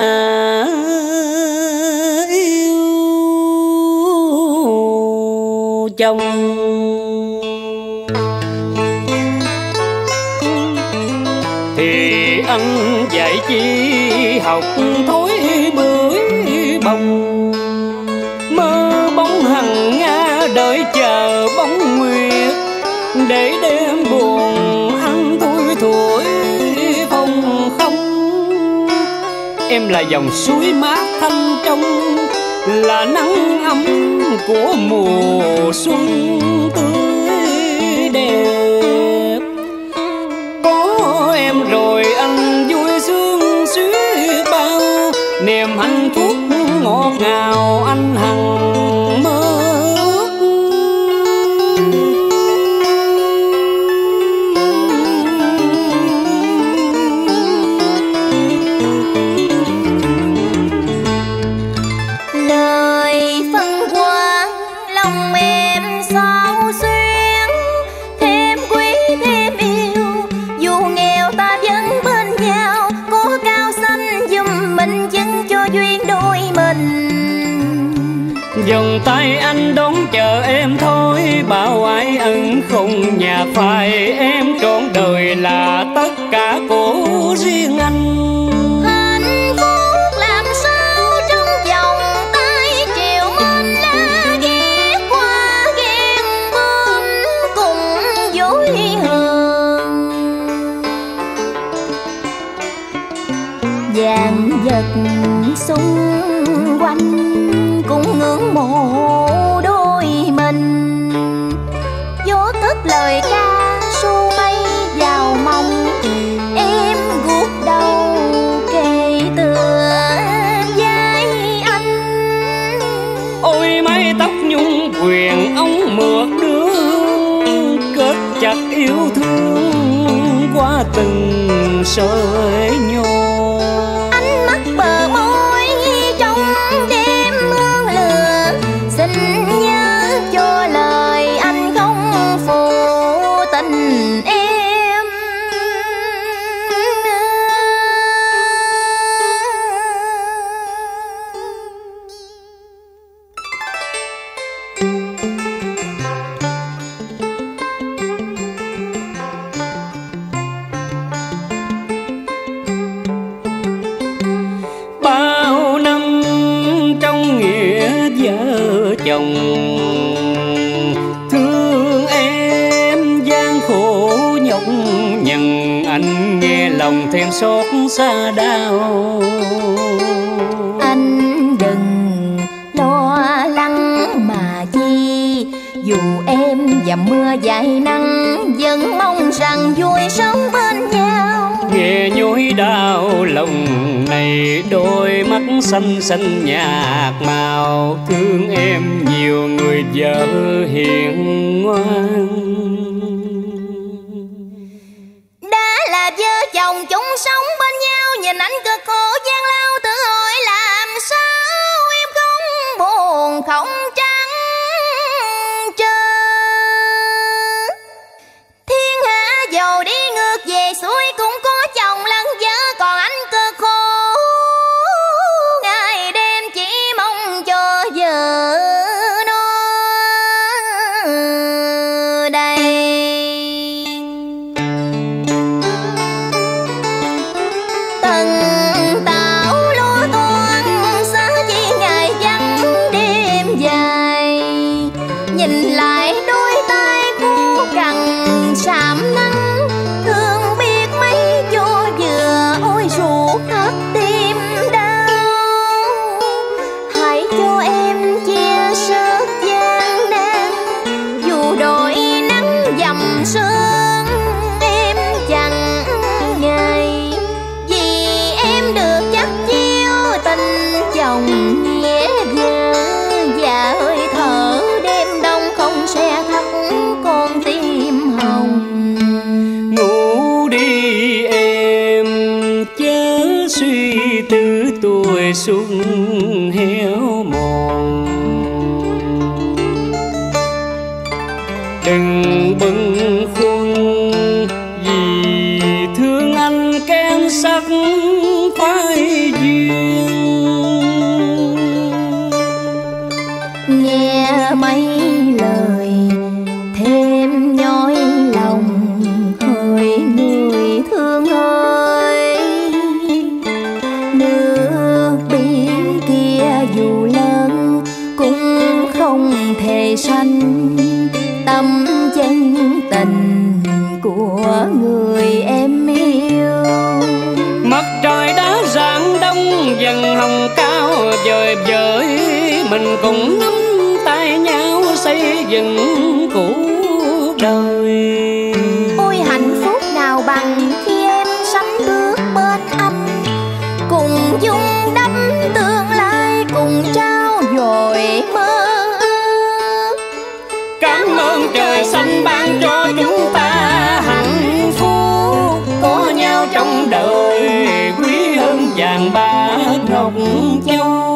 yêu chồng. Thì anh dạy chi học thối bưởi bồng, mơ bóng hằng nga đợi chờ bóng nguyệt, để đêm buồn anh thui thủi phong không. Em là dòng suối mát thanh trong, là nắng ấm của mùa xuân tươi đẹp. Có em rồi anh vui sướng suýt bao, niềm hạnh phúc ngọt ngào anh hằng mơ ước. Lời phân quang lòng em sao xuyên, thêm quý thêm yêu, dù nghèo ta vẫn bên nhau. Có cao xanh giùm mình chứng cho duyên đôi mình. Vòng tay anh đón chờ em thôi, bao ai ân không nhà phai. Em trọn đời là tất cả của riêng anh. Hạnh phúc làm sao trong vòng tay chiều mênh lá ghét qua ghen bướm cùng dối hờn. Vàng vật xung quanh cũng ngưỡng mộ đôi mình. Gió cất lời ca su mây vào mong, em guốc đầu kề tựa vai anh. Ôi mái tóc nhung quyền ống mượt đưa, kết chặt yêu thương qua từng sợi nhô. Ánh mắt bờ môi trong đêm mưa lửa, xin nhớ cho lời anh không phụ tình em. Bao năm trong nghĩa vợ chồng, thương em gian khổ nhọc nhằn, anh nghe lòng thêm xót xa đau. Anh đừng lo lắng mà chi, dù em và mưa dài nắng vẫn mong rằng vui sống bên nhau. Nghe nhói đau lòng này, đôi mắt xanh xanh nhạt màu. Thương em nhiều người vợ hiền ngoan. Đã là vợ chồng chung sống bên nhau, nhìn anh cực khổ gian lao, tự hỏi làm sao em không buồn không trắng trơ. Thiên hạ dầu đi ngược về xuôi cũng có chồng lẫn vợ, còn anh cực khổ ngày đêm chỉ mong cho vợ nó đây. Tần tảo lúa rồi xuân héo mòn. Đừng bâng khuâng vì thương anh kén sắc phai duyên. Nghe mấy lời thêm nhói lòng hỡi người thương ơi. Nước biển kia dù lớn cũng không thể sánh tâm chân tình của người em yêu. Mặt trời đã rạng đông dần hồng cao vời vợi, mình cùng nắm tay nhau xây dựng cuộc đời. Ôi hạnh phúc nào bằng khi em sánh bước bên anh, cùng dung đắp tương lai, cùng trao dồi mơ ước. Cảm ơn trời xanh ban cho chúng ta hạnh phúc, có nhau trong đời quý hơn vàng bạc ngọc châu.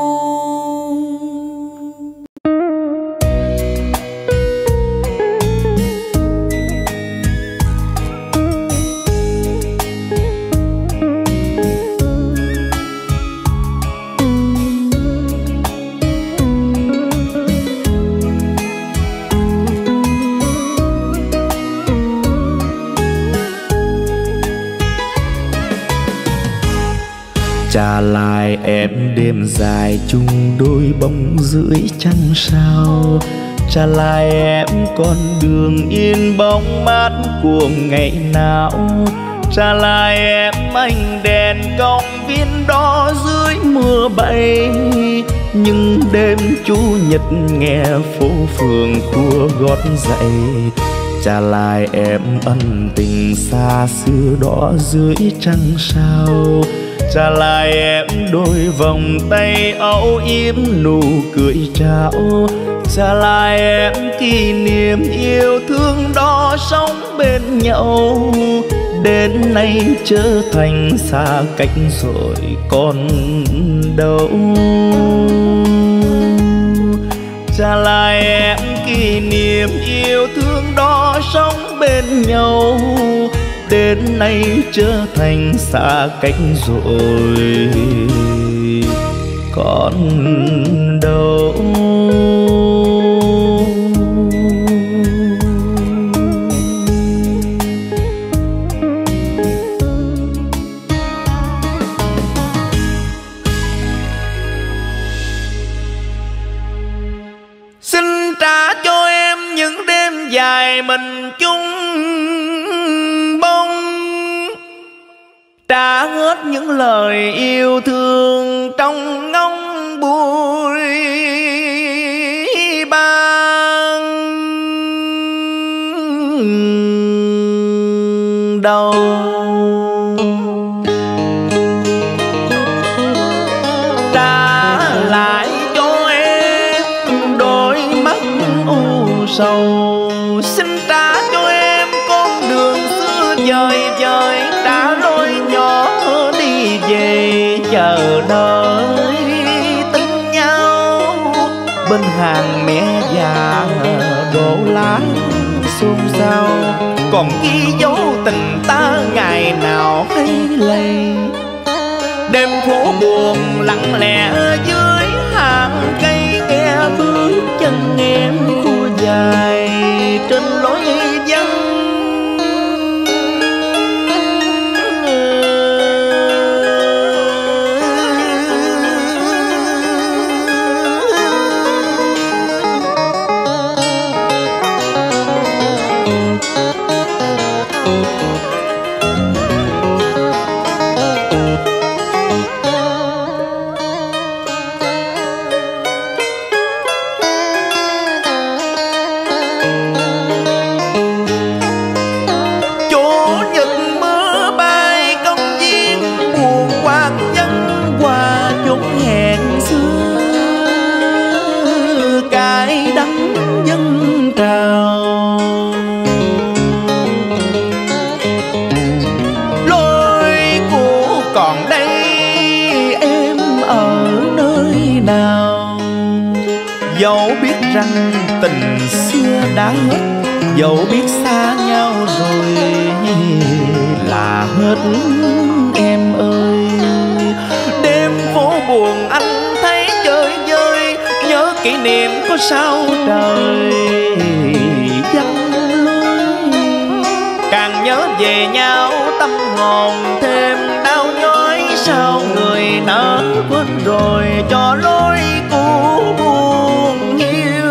Trả lại em đêm dài chung đôi bóng dưới trăng sao. Trả lại em con đường yên bóng mát của ngày nào. Trả lại em ánh đèn công viên đó dưới mưa bay. Nhưng đêm chủ nhật nghe phố phường khua gót giày. Trả lại em ân tình xa xưa đó dưới trăng sao. Trả lại em đôi vòng tay âu yếm nụ cười trao. Trả lại em kỷ niệm yêu thương đó sống bên nhau. Đến nay trở thành xa cách rồi còn đâu. Trả lại em kỷ niệm yêu thương đó sống bên nhau. Đến nay trở thành xa cách rồi còn đâu. Xin trả cho em những đêm dài mình chung bông. Trả hết những lời yêu thương trong ngóng buổi ban đầu. Trả lại cho em đôi mắt u sầu. Xin trả cho em con đường xưa dời dời. Trả lối nhỏ đi về chờ đợi tin nhau. Bên hàng mẹ già đổ lá xôn xao. Còn ghi dấu tình ta ngày nào hay lầy. Đêm phố buồn lặng lẽ dưới hàng cây. Nghe bước chân em khua dài trên lối vắng. Dẫu biết rằng tình xưa đã hết, dẫu biết xa nhau rồi là hết em ơi. Đêm phố buồn anh thấy chơi vơi, nhớ kỷ niệm có sao trời vắng lối. Càng nhớ về nhau tâm hồn thêm đau nhói, sao người nỡ quên rồi cho lối cũ buồn hiu.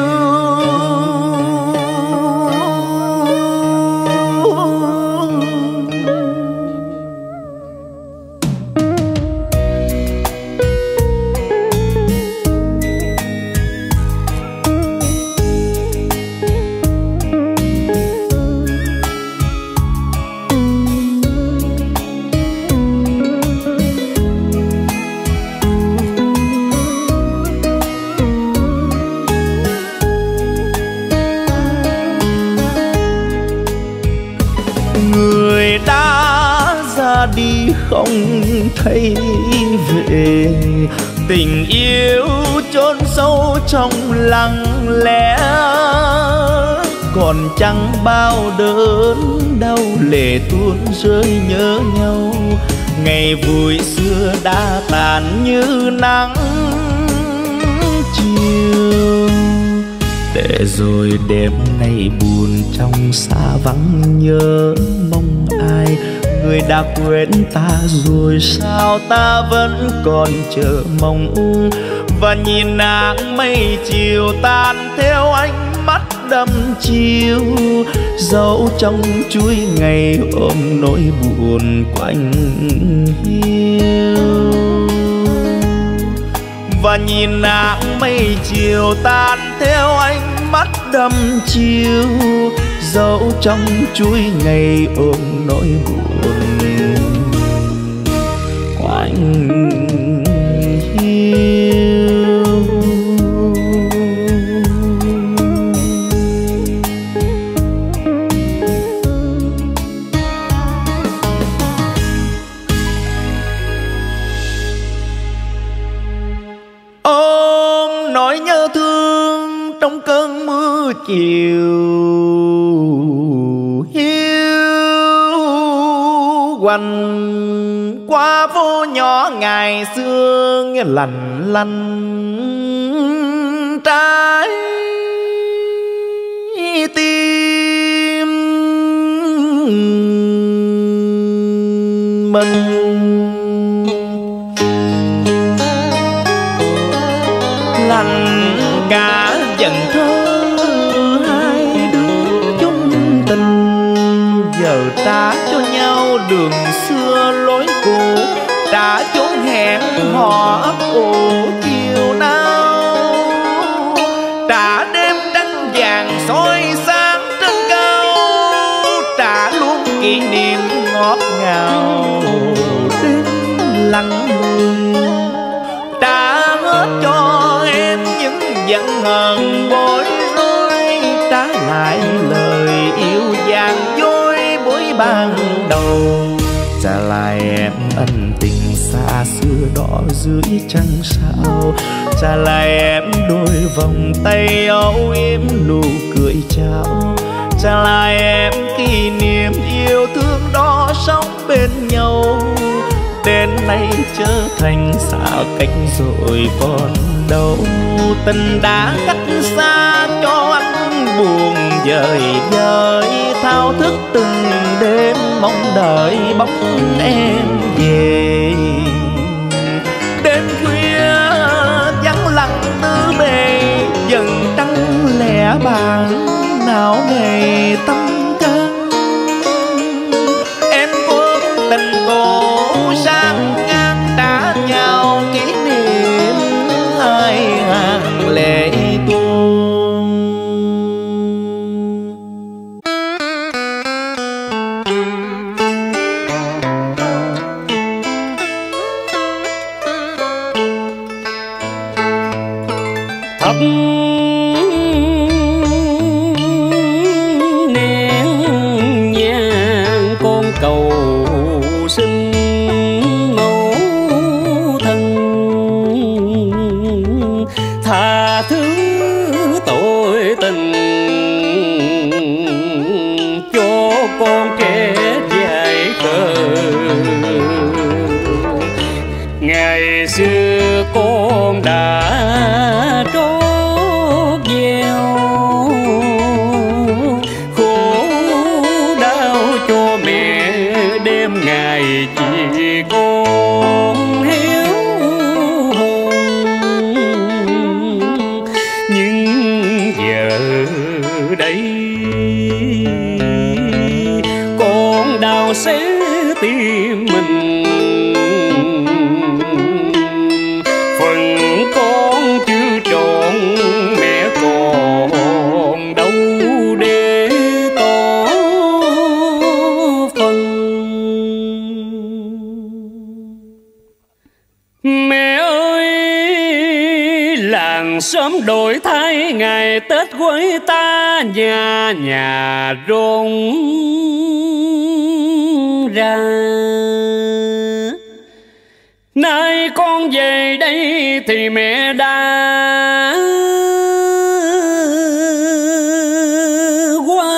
Đi không thấy về, tình yêu chôn sâu trong lặng lẽ, còn chẳng bao đớn đau lệ tuôn rơi nhớ nhau. Ngày vui xưa đã tàn như nắng chiều, để rồi đêm nay buồn trong xa vắng nhớ mong ai. Người đã quên ta rồi sao ta vẫn còn chờ mong, và nhìn áng mây chiều tan theo ánh mắt đăm chiều. Dẫu trong chuỗi ngày ôm nỗi buồn quạnh hiu, và nhìn áng mây chiều tan theo ánh mắt đăm chiều. Dẫu trong chuỗi ngày ôm nỗi buồn quạnh hiu. Ôm nỗi nhớ thương trong cơn mưa chiều quanh qua phố nhỏ ngày xưa nghe lành lành trái tim mình. Lành cả dần thơ hai đứa chung tình, giờ trả cho nhau đường xưa lối cũ, đã chốn hẹn hò ấp ủ chiều nào. Trả đêm trăng vàng soi sáng trên cao, trả luôn kỷ niệm ngọt ngào đêm lặng lùng. Trả hết cho em những giận hờn bối rối, trả lại lời yêu vàng dối buổi ban đầu. Trả lại em ân tình xa xưa đỏ dưới trăng sao, trả lại em đôi vòng tay âu yếm nụ cười chào, trả lại em kỷ niệm yêu thương đó sống bên nhau. Đến nay trở thành xa cách rồi còn đâu, tình đã cách xa cho anh buồn vời vời, thao thức từng đêm mong đợi bóng em về. Đêm khuya vắng lặng tư bề, dần trăng lẻ bàng não nề tâm can. Em vô tình cổ sang ngang trả nhau kỷ niệm hai hàng lệ tuôn. Thắp nén nhang con cầu xin mẫu thân, tha thứ hàng sớm đổi thay, ngày Tết quê ta nhà nhà rộn ra. Nay con về đây thì mẹ đã qua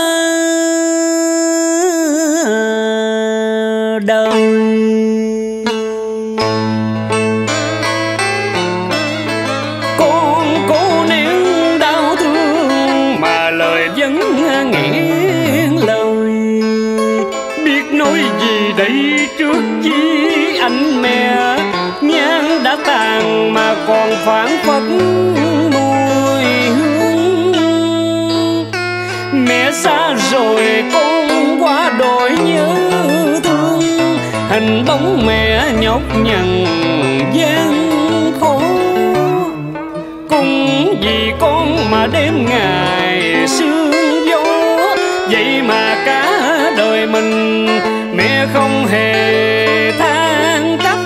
đời. Con cố nén đau thương mà lời vẫn nghẹn lời, biết nói gì đây trước chi anh mẹ. Nhang đã tàn mà còn phảng phất mùi hương. Mẹ xa rồi con quá đổi nhớ thương, hình bóng mẹ nhọc nhằn gian khổ. Cũng vì con mà đêm ngày sương gió, vậy mà cả đời mình mẹ không hề than trách.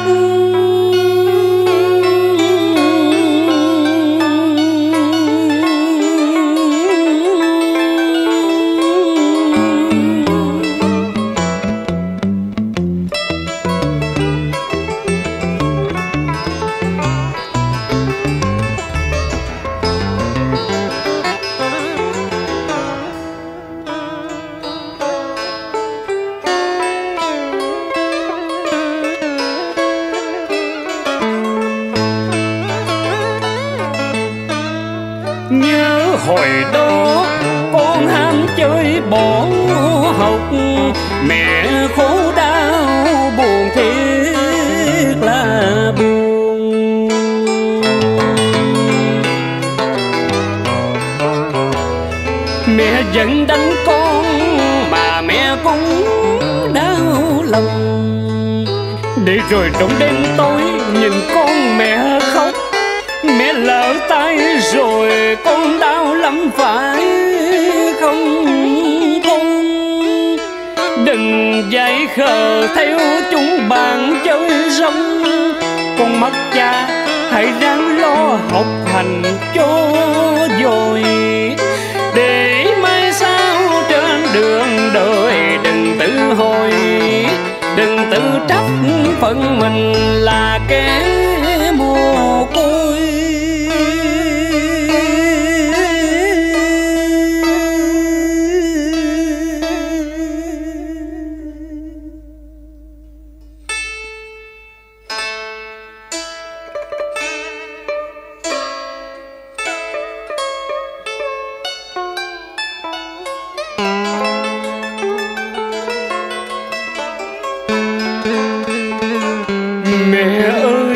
Nhớ hồi đó con ham chơi bỏ học, mẹ khổ đau buồn thiệt là buồn. Mẹ vẫn đánh con mà mẹ cũng đau lòng. Để rồi trong đêm tối nhìn con mẹ khóc, mẹ lỡ tay rồi con đau lắm phải không con? Đừng dại khờ theo chúng bạn chơi rong, con mất cha hãy ráng lo học hành cho rồi. Để mai sau trên đường đời đừng tự hồi, đừng tự trách phận mình là kẻ mồ côi. Mẹ ơi,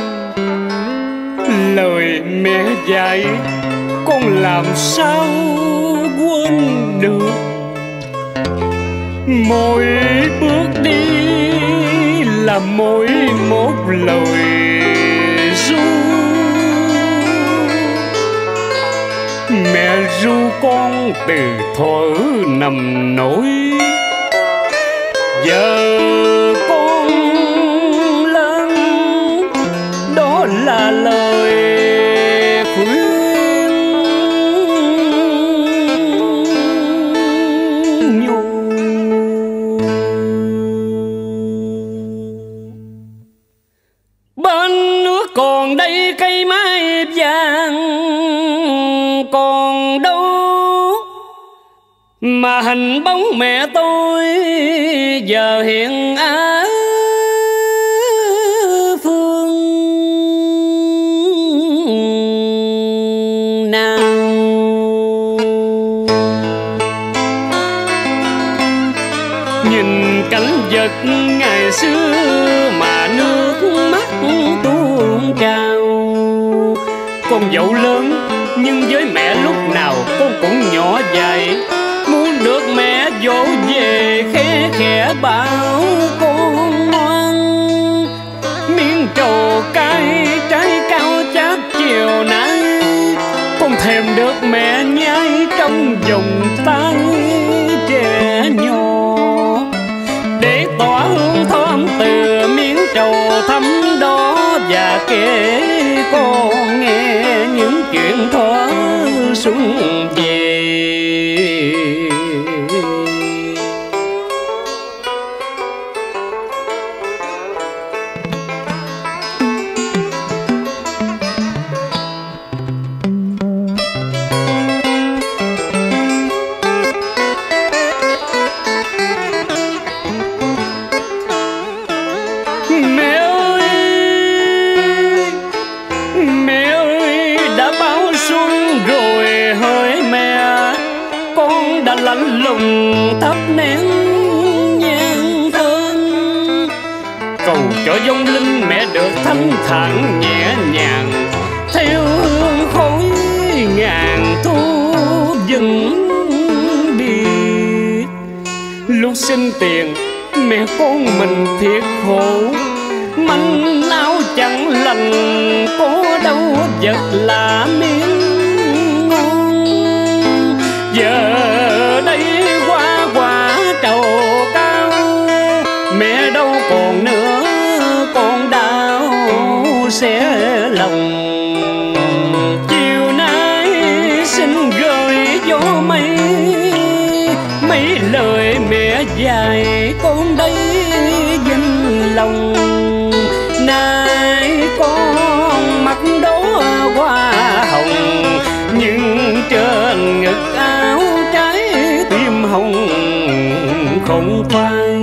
lời mẹ dạy con làm sao quên được. Mỗi bước đi là mỗi một lời ru. Mẹ ru con từ thuở nằm nỗi, giờ con lớn đó là lời khuyên nhủ. Bên nước còn đây cây mai vàng còn đâu, mà hình bóng mẹ tôi giờ hiện á phương nào. Nhìn cảnh vật ngày xưa mà nước mắt tuôn trào. Con dẫu lớn nhưng với mẹ lúc nào con cũng nhỏ dại, muốn được mẹ dỗ về khẽ khẽ bảo con ngoan. Miếng trầu cay trái cao chát chiều nay, con thèm được mẹ nhai trong vòng tay trẻ nhỏ. Để tỏa hương thơm từ miếng trầu thắm đó, và kể con nghe những chuyện thuở xuân về. Lạnh lùng thắp nén nhang thơm, cầu cho vong linh mẹ được thanh thản nhẹ nhàng, theo hương khói ngàn thu vừng biệt. Lúc sinh tiền mẹ con mình thiệt khổ, manh áo chẳng lành có đâu vật là miếng ngon. Giờ đây qua quả trầu cao, mẹ đâu còn nữa con đau xé lòng. Chiều nay xin gửi gió mây, mấy lời mẹ dạy con đây vinh lòng. Nay con mặc đó hoa hồng, nhưng trên ngực áo trái tim hồng không phai.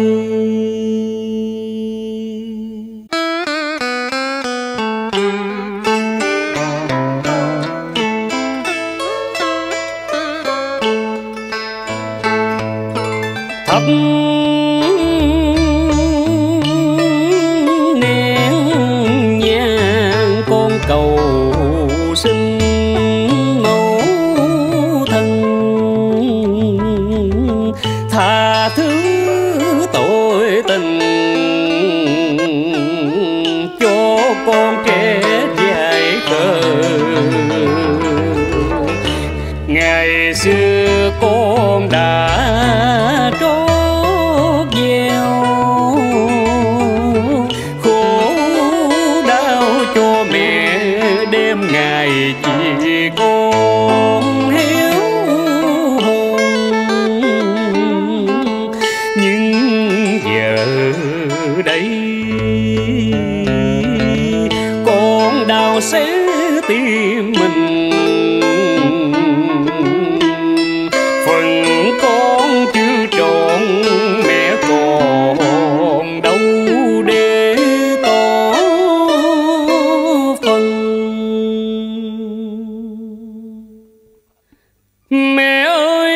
Thắp nén nhang con cầu xin mẫu thân, tha thứ tội tình cho con kẻ dại khờ. Ngày xưa con đã trót gieo khổ đau cho mẹ, đêm ngày chỉ con hiếu hồn. Nhưng giờ đây con đau xé tim mình, phần con chưa trọn mẹ còn đâu để tỏ phần. Mẹ ơi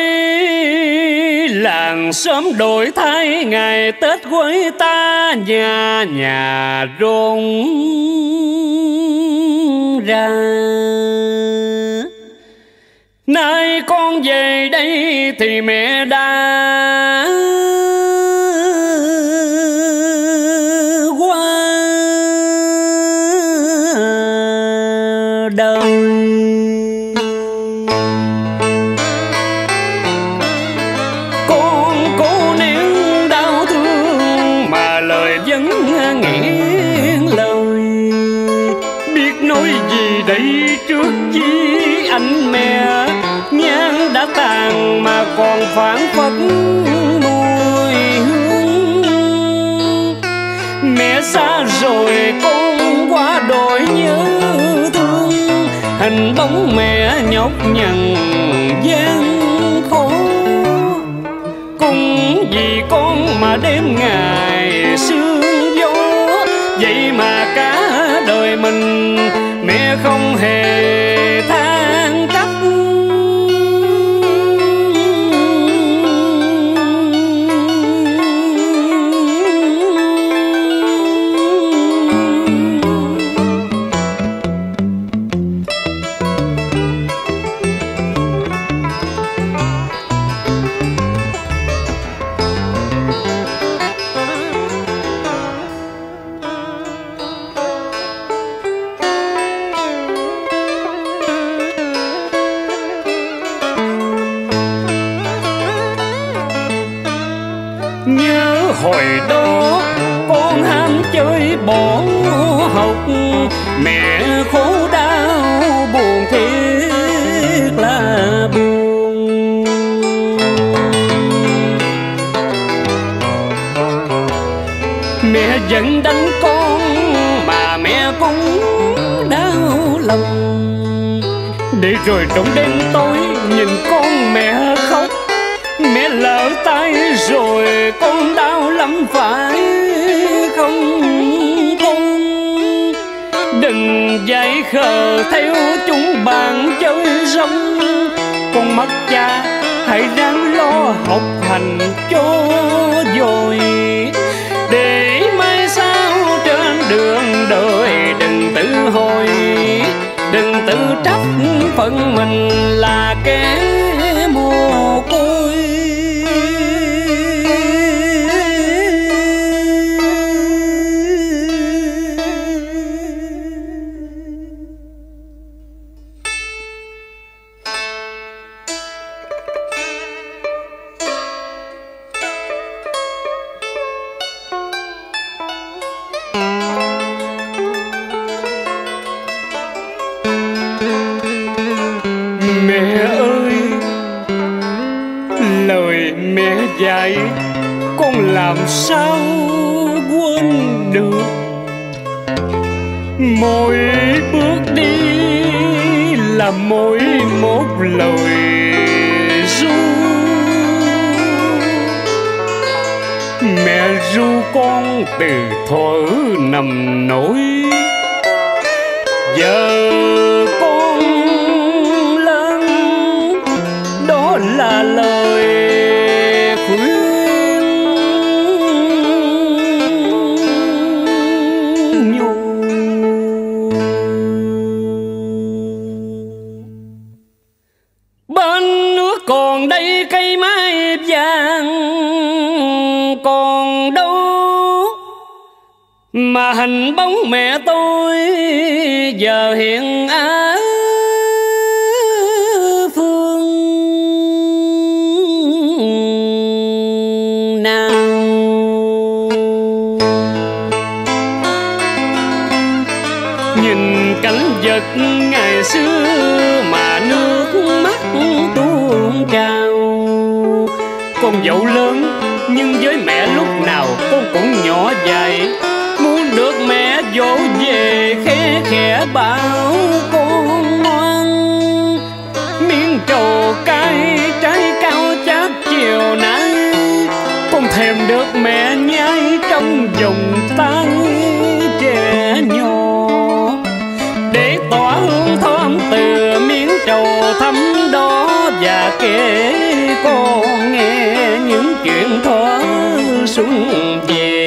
làng sớm đổi thay, ngày Tết quê ta nhà nhà rộn ra. Nay con về đây thì mẹ đã qua đời. Con cố nén đau thương mà lời vẫn nghẹn lời, biết nói gì đây trước chi anh mẹ. Nhang đã tàn mà còn phảng phất mùi hương, mẹ xa rồi con quá đổi nhớ thương. Hình bóng mẹ nhọc nhằn gian khổ, cũng vì con mà đêm ngày sương gió. Vậy mà cả đời mình mẹ không hề than trách. Nhớ hồi đó con ham chơi bỏ học, mẹ khổ đau buồn thiêu. Để rồi trong đêm tối nhìn con mẹ khóc. Mẹ lỡ tay rồi con đau lắm phải không con? Đừng dại khờ theo chúng bạn chơi rong. Con mất cha hãy ráng lo học hành cho rồi, để mai sau trên đường đời đừng tự hồi, đừng tự trách phận mình là kẻ mồ côi. Dạy con làm sao quên được, mỗi bước đi là mỗi một lời ru. Mẹ ru con từ thuở nằm nỗi, giờ con lớn đó là lời mà hình bóng mẹ tôi giờ hiện ở phương nào. Nhìn cảnh vật ngày xưa mà nước mắt tuôn trào. Con dẫu lớn nhưng với mẹ lúc nào con cũng nhỏ dại, muốn được mẹ dỗ về khẽ khẽ bảo con ngoan. Miếng trầu cay trái cao chát chiều nay, con thèm được mẹ nhai trong vòng tay trẻ nhỏ, để tỏa hương thơm từ miếng trầu thắm đó, và kể con nghe những chuyện thuở xuân về.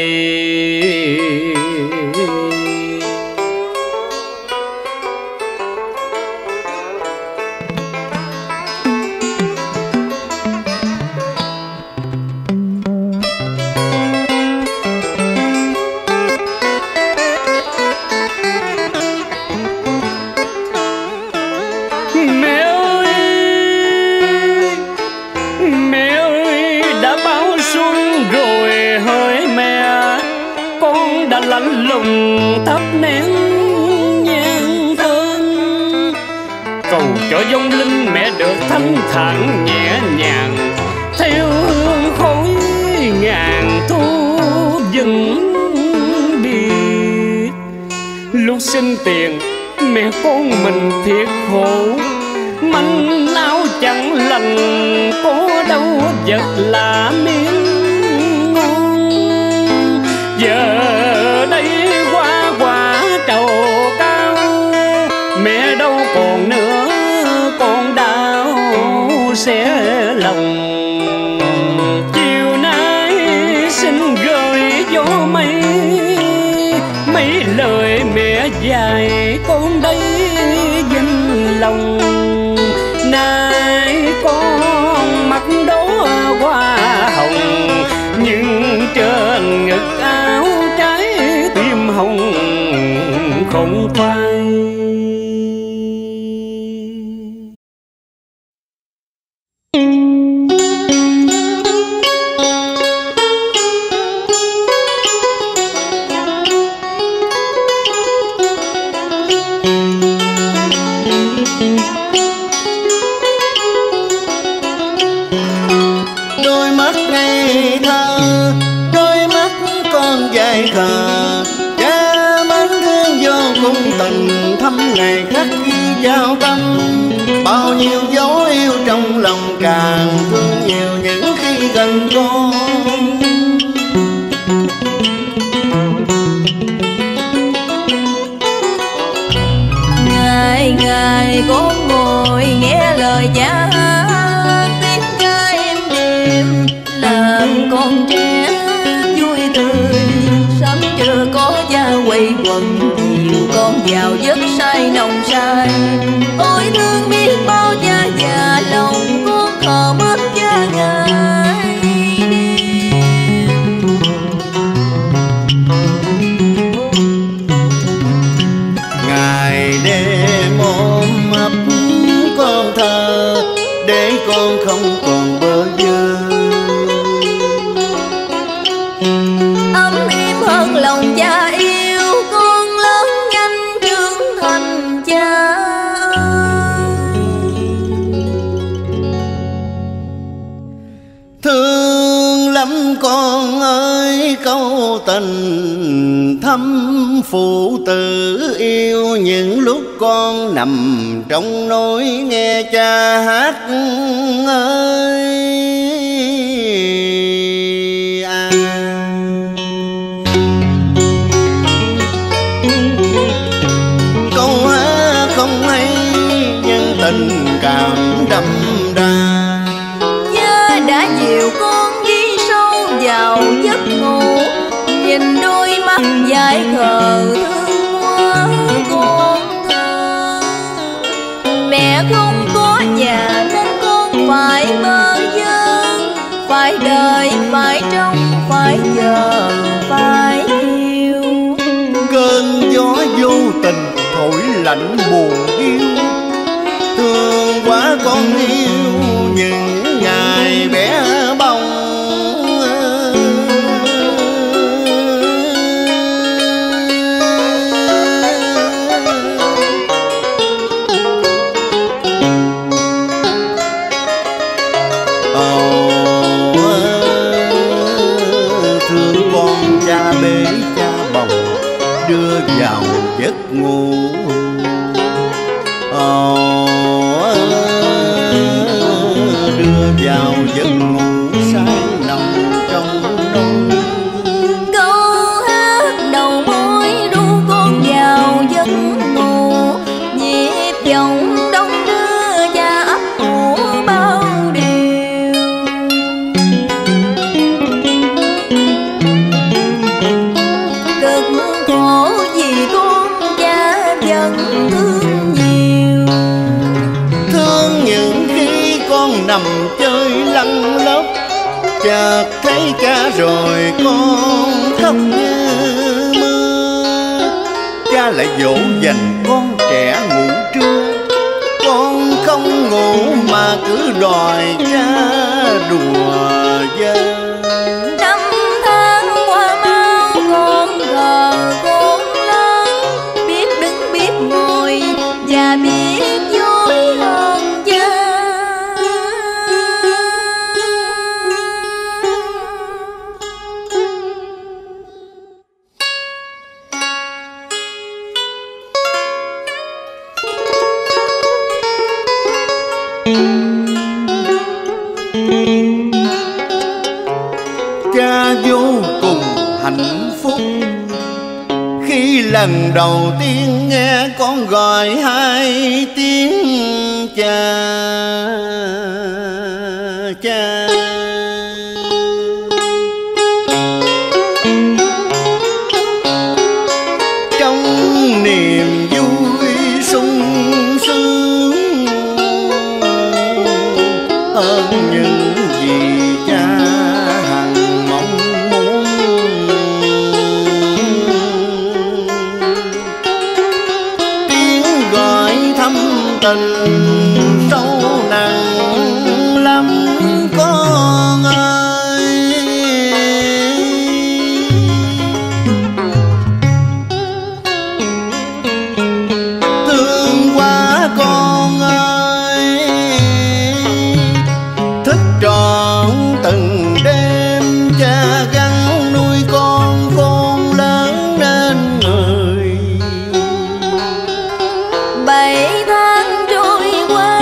Lạnh lùng thắp nén nhang thơm, cầu cho vong linh mẹ được thanh thản nhẹ nhàng, theo hương khói ngàn thu vừng biệt. Lúc sinh tiền mẹ con mình thiệt khổ, manh áo chẳng lành có đâu vật là miếng ngon. Giờ đây qua quả trầu cao, mẹ đâu còn nữa con đau xé lòng. Chiều nay xin gửi gió mây, mấy lời mẹ dạy con đây vinh lòng. Nay con mặc đó hoa hồng, nhưng trên ngực áo trái tim hồng không phai. Đôi mắt ngây thơ, đôi mắt con dại khờ, cha mến thương vô cùng tình thâm ngày khắc giao tâm. bao nhiêu dấu yêu trong lòng, càng thương nhiều những khi gần con. Ngày ngày con ngồi nghe lời cha tiếng ca êm đềm, làm con trẻ vui tươi. Sớm chưa có cha quay quần, chiều con vào giấc say nồng say. Ôi thương biết bao cha già, lòng con khờ mất cha ngày đêm. Ngày đêm ôm ấp con thơ, để con không còn bơ vơ. Ấm êm hơn lòng cha yêu, con lớn nhanh trưởng thành cha. Thương lắm con ơi câu tình thâm phụ tử yêu, những lúc con nằm trong nỗi nghe cha hát ơi à. Câu hát không hay nhưng tình cảm đậm đà. Cha đã dìu con đi sâu vào giấc ngủ, nhìn đôi mắt dại khờ thương quá con thơ. Mẹ không có nhà nên con phải bơ vơ, phải đợi, phải trông, phải chờ, phải yêu. Cơn gió vô tình thổi lạnh buồn yêu, thương quá con yêu những ngày bé bồng. Thương con cha bế cha bồng, đưa vào giấc ngủ. Đưa vào giấc ngủ say nồng trong đôi. Câu hát đầu môi ru con vào giấc ngủ, nhịp giọng đông đưa cha ấp ủ bao điều. Cực khổ vì con cha vẫn thương nhiều. Thương những khi con nằm chơi lăn lóc, chợt thấy cha rồi con khóc như mưa. Cha lại dỗ dành con trẻ ngủ trưa, con không ngủ mà cứ đòi cha đùa giỡn. Năm tháng qua mau con gờ con lớn, biết đứng biết ngồi và biết vui hơn cha. Cha vô cùng hạnh phúc khi lần đầu tiên nghe con gọi hai tiếng cha cha. Trong niềm vui sung sướng hơn những gì cha hằng mong muốn. Tiếng gọi thâm tình sâu nặng lắm con ơi. Thương quá con ơi, thức trọn từng đêm cha gắn nuôi con khôn lớn nên người. Bảy tháng trôi qua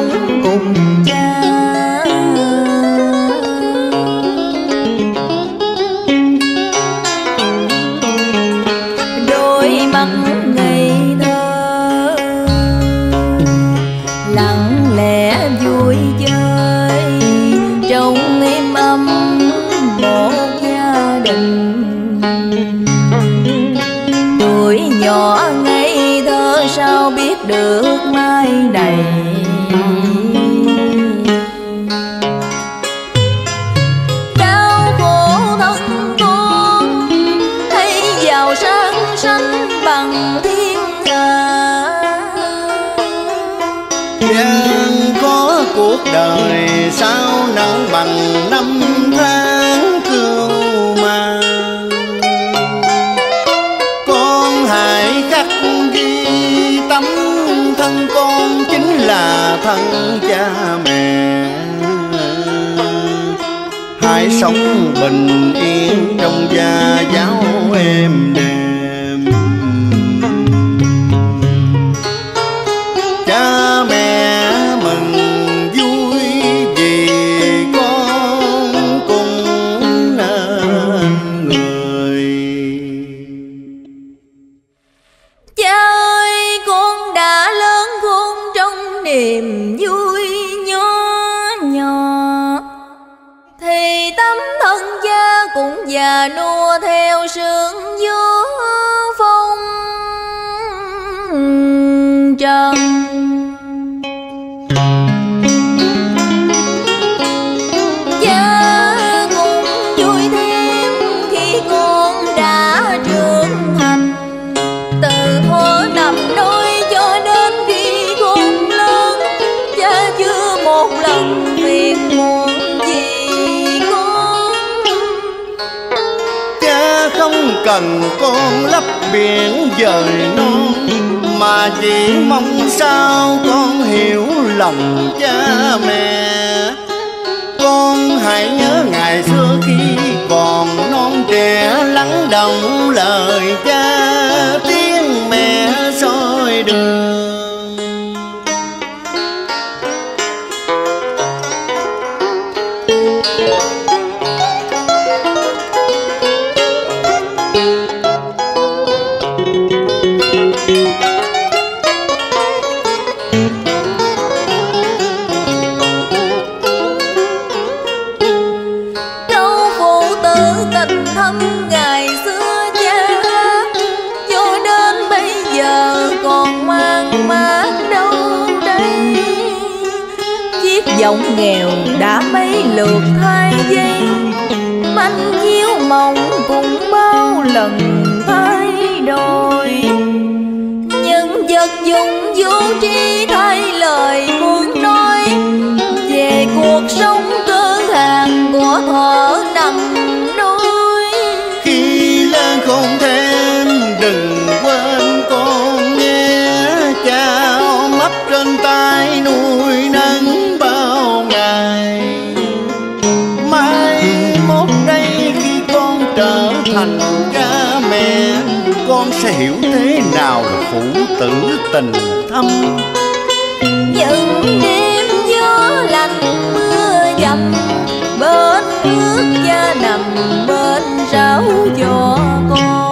sống cùng cha. Đôi mắt ngây thơ lặng lẽ vui chơi trong êm ấm một gia đình. Tuổi nhỏ ngây thơ sao biết được mai này, đau khổ thân con thấy giàu sang sanh bằng thiên hạ. Gian có cuộc đời sao nắng bằng năm tháng cưu mang. Con hãy khắc ghi tấm thân con chính là thân cha mẹ. Hãy sống bình yên trong gia giáo êm đềm. Cha mẹ mừng vui vì con cùng nên người. Cha ơi, con đã lớn khôn trong niềm vui nhỏ nhỏ, thì tấm thân cha cũng già nua theo sương gió phong trần. Cha cũng vui thêm khi con đã trưởng thành, từ thuở nằm đôi cho đến khi con lớn, cha chưa một lần phiền muộn vì con. Cha không cần con lấp biển dời non, mà chỉ mong sao con hiểu lòng cha mẹ. Con hãy nhớ ngày xưa khi còn non trẻ, lắng động lời cha, tiếng mẹ soi đường. Đâu phụ tử tình thâm ngày xưa cha, cho đến bây giờ còn mang mát đâu đây. Chiếc giọng nghèo đã mấy lượt thay dây, manh chiếu mộng cũng bao lần thay đổi. Nhưng vật dụng vô tri thay lời muốn nói về cuộc sống cơ hàng của thuở nằm đôi. Khi lên khôn thêm đừng quên con nghe, cha ôm ấp trên tay nuôi nấng bao ngày. Mai mốt đây khi con trở thành cha mẹ, con sẽ hiểu thế nào là phụ tử tình thâm. Những đêm gió lạnh mưa dầm, bên nước cha nằm bên rau cho con.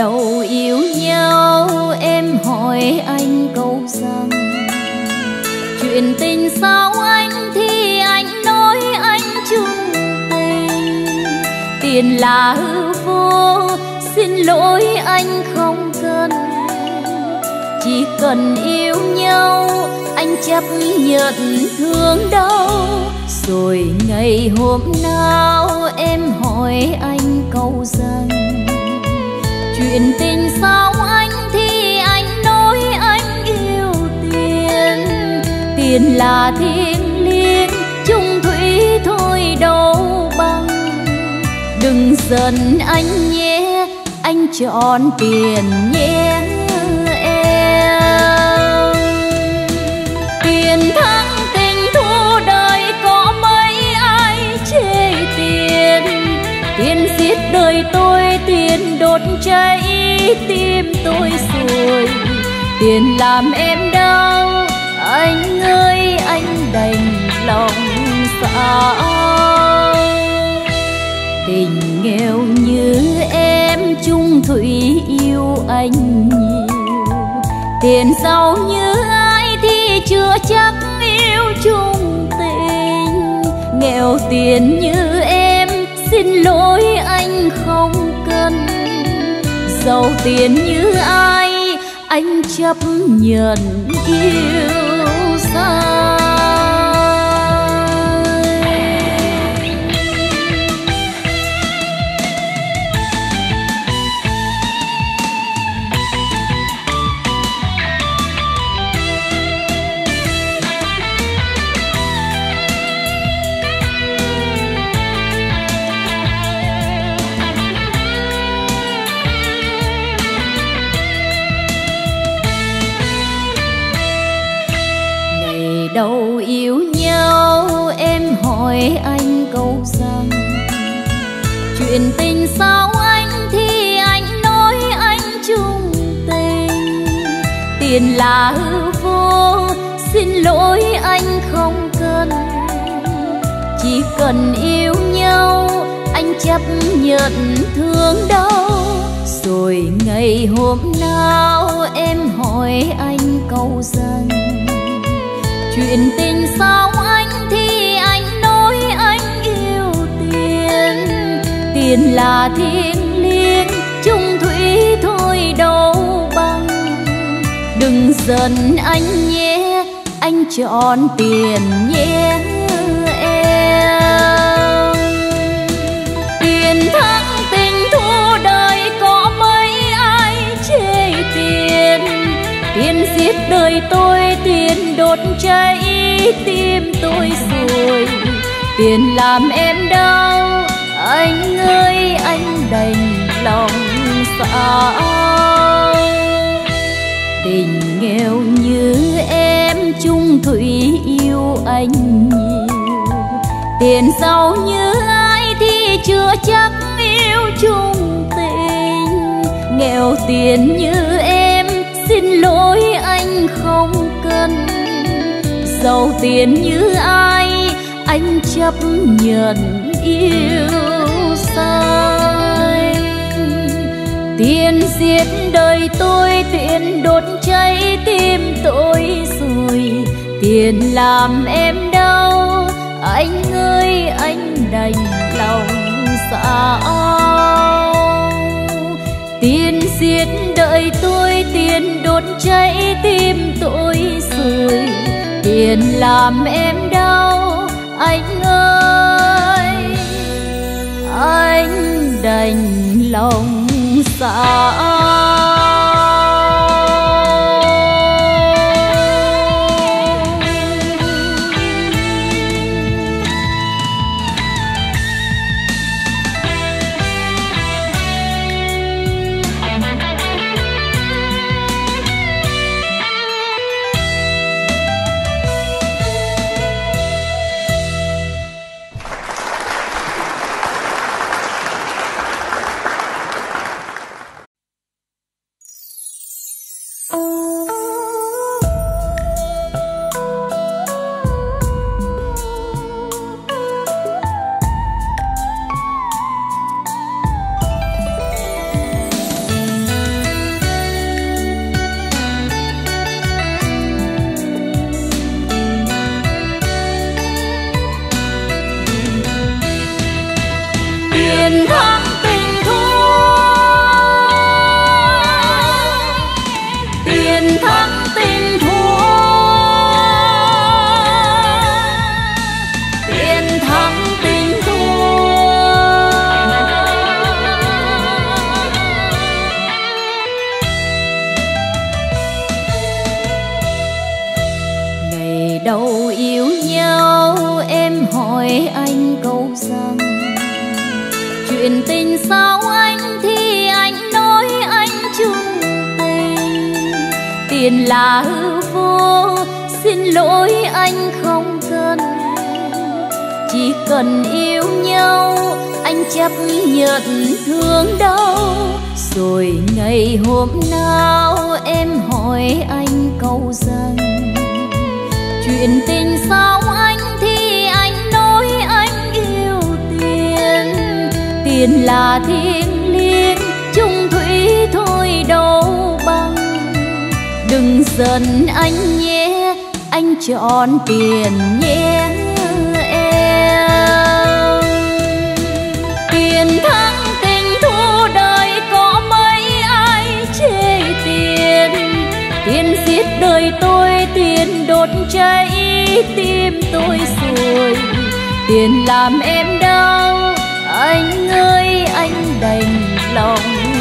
đầu yêu nhau em hỏi anh câu rằng chuyện tình sao anh thì anh nói anh chung tình. Tiền là hư vô, xin lỗi anh không cần. Chỉ cần yêu nhau anh chấp nhận thương đau. Rồi ngày hôm nào em hỏi anh câu rằng chuyện tình sao anh thì anh nói anh yêu tiền. Tiền là thiêng liêng chung thủy thôi đâu bằng. Đừng giận anh nhé, anh chọn tiền nhé em. Tiền thắng tình thua đời có mấy ai chê tiền. Tiền giết đời tôi, tiền đốt cháy tim tôi rồi. Tiền làm em đau, anh ơi anh đành lòng sao. Tình nghèo như em chung thủy yêu anh nhiều. Tiền giàu như ai thì chưa chắc yêu chung tình. Nghèo tiền như em xin lỗi anh không cần. Giàu tiền như ai anh chấp nhận yêu sai. Đầu yêu nhau em hỏi anh câu rằng chuyện tình sao anh thì anh nói anh chung tình. Tiền là hư vô, xin lỗi anh không cần. Chỉ cần yêu nhau anh chấp nhận thương đau. Rồi ngày hôm nào em hỏi anh câu rằng chuyện tình sao anh thì anh nói anh yêu tiền. Tiền là thiêng liêng chung thủy thôi đâu bằng. Đừng giận anh nhé, anh chọn tiền nhé em. Tiền thắng tình thua đời có mấy ai chê tiền. Tiền giết đời tôi, tiền đốt cháy tim tôi rồi. Tiền làm em đau, anh ơi anh đành lòng sao. Tình nghèo như em chung thủy yêu anh nhiều. Tiền giàu như ai thì chưa chắc yêu chung tình. Nghèo tiền như em xin lỗi anh không cần. Giàu tiền như ai anh chấp nhận yêu sai. Tiền giết đời tôi, tiền đốt cháy tim tôi rồi. Tiền làm em đau, anh ơi anh đành lòng sao. Tiền giết đời tôi, tiền đốt cháy tim tôi rồi. Tiền làm em đau, anh ơi anh đành lòng sao. tiền thắng tình thua, tiền thắng tình thua, tiền thắng tình thua. Ngày đầu yêu nhau em hỏi anh câu rằng chuyện tình sao anh, thì anh nói anh chung tình. Tiền là hư vô, xin lỗi anh không cần. Chỉ cần yêu nhau anh chấp nhận thương đau. Rồi ngày hôm nào em hỏi anh câu rằng chuyện tình sao anh, thì anh nói anh yêu tiền. Tiền là thiêng liêng, chung thủy thôi đâu bằng. Đừng giận anh nhé, anh chọn tiền nhé em. Tiền thắng tình thua, đời có mấy ai chê tiền. Tiền giết đời tôi, tiền đốt cháy tim tôi rồi. Tiền làm em đau, anh ơi anh đành lòng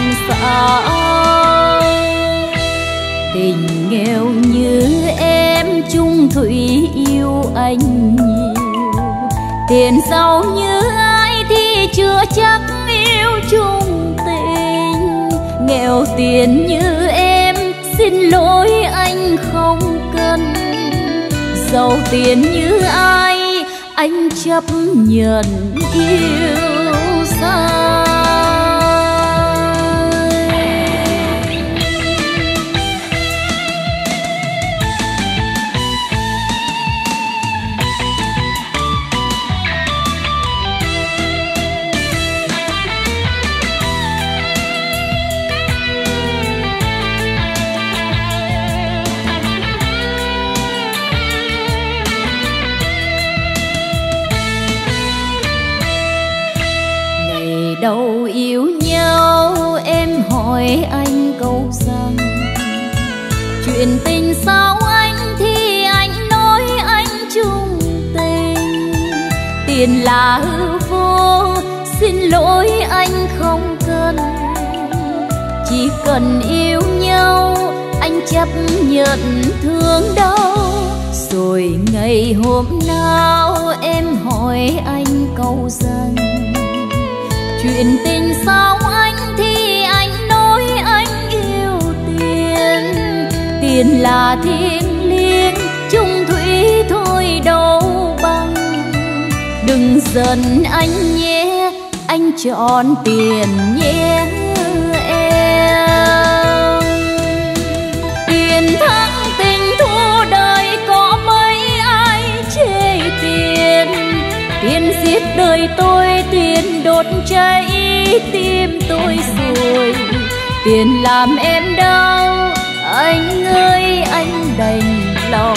sao. Tình nghèo như em chung thủy yêu anh nhiều. Tiền giàu như ai thì chưa chắc yêu chung tình. Nghèo tiền như em xin lỗi anh không cần. Giàu tiền như ai anh chấp nhận yêu sai. Đầu yêu nhau em hỏi anh câu rằng chuyện tình sao anh, thì anh nói anh chung tình. Tiền là hư vô, xin lỗi anh không cần. Chỉ cần yêu nhau anh chấp nhận thương đau. Rồi ngày hôm nào em hỏi anh câu rằng chuyện tình sao anh, thì anh nói anh yêu tiền. Tiền là thiêng liêng, chung thủy thôi đâu bằng. Đừng giận anh nhé, anh chọn tiền nhé em. Tiền thắng tình thua, đời có mấy ai chê tiền. Tiền giết đời tôi, tiền đốt cháy tim tôi rồi. Tiền làm em đau, anh ơi anh đành lòng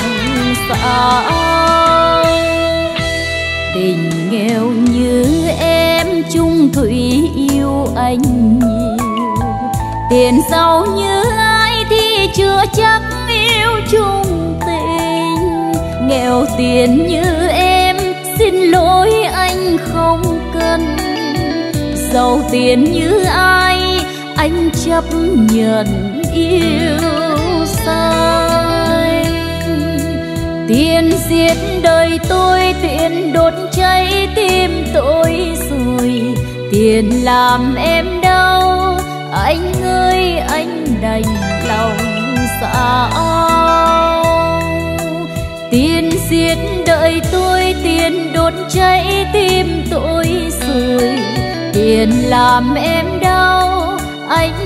sao. Tình nghèo như em chung thủy yêu anh nhiều. Tiền giàu như ai thì chưa chắc yêu chung tình. Nghèo tiền như em xin lỗi anh không cần. Giàu tiền như ai anh chấp nhận yêu sai. Tiền giết đời tôi, tiền đốt cháy tim tôi rồi. Tiền làm em đau, anh ơi anh đành lòng sao. Tiền giết đời tôi, tiền đốt cháy tim tôi rồi. Tiền làm em đau, anh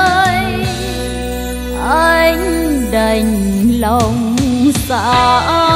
ơi anh đành lòng sao.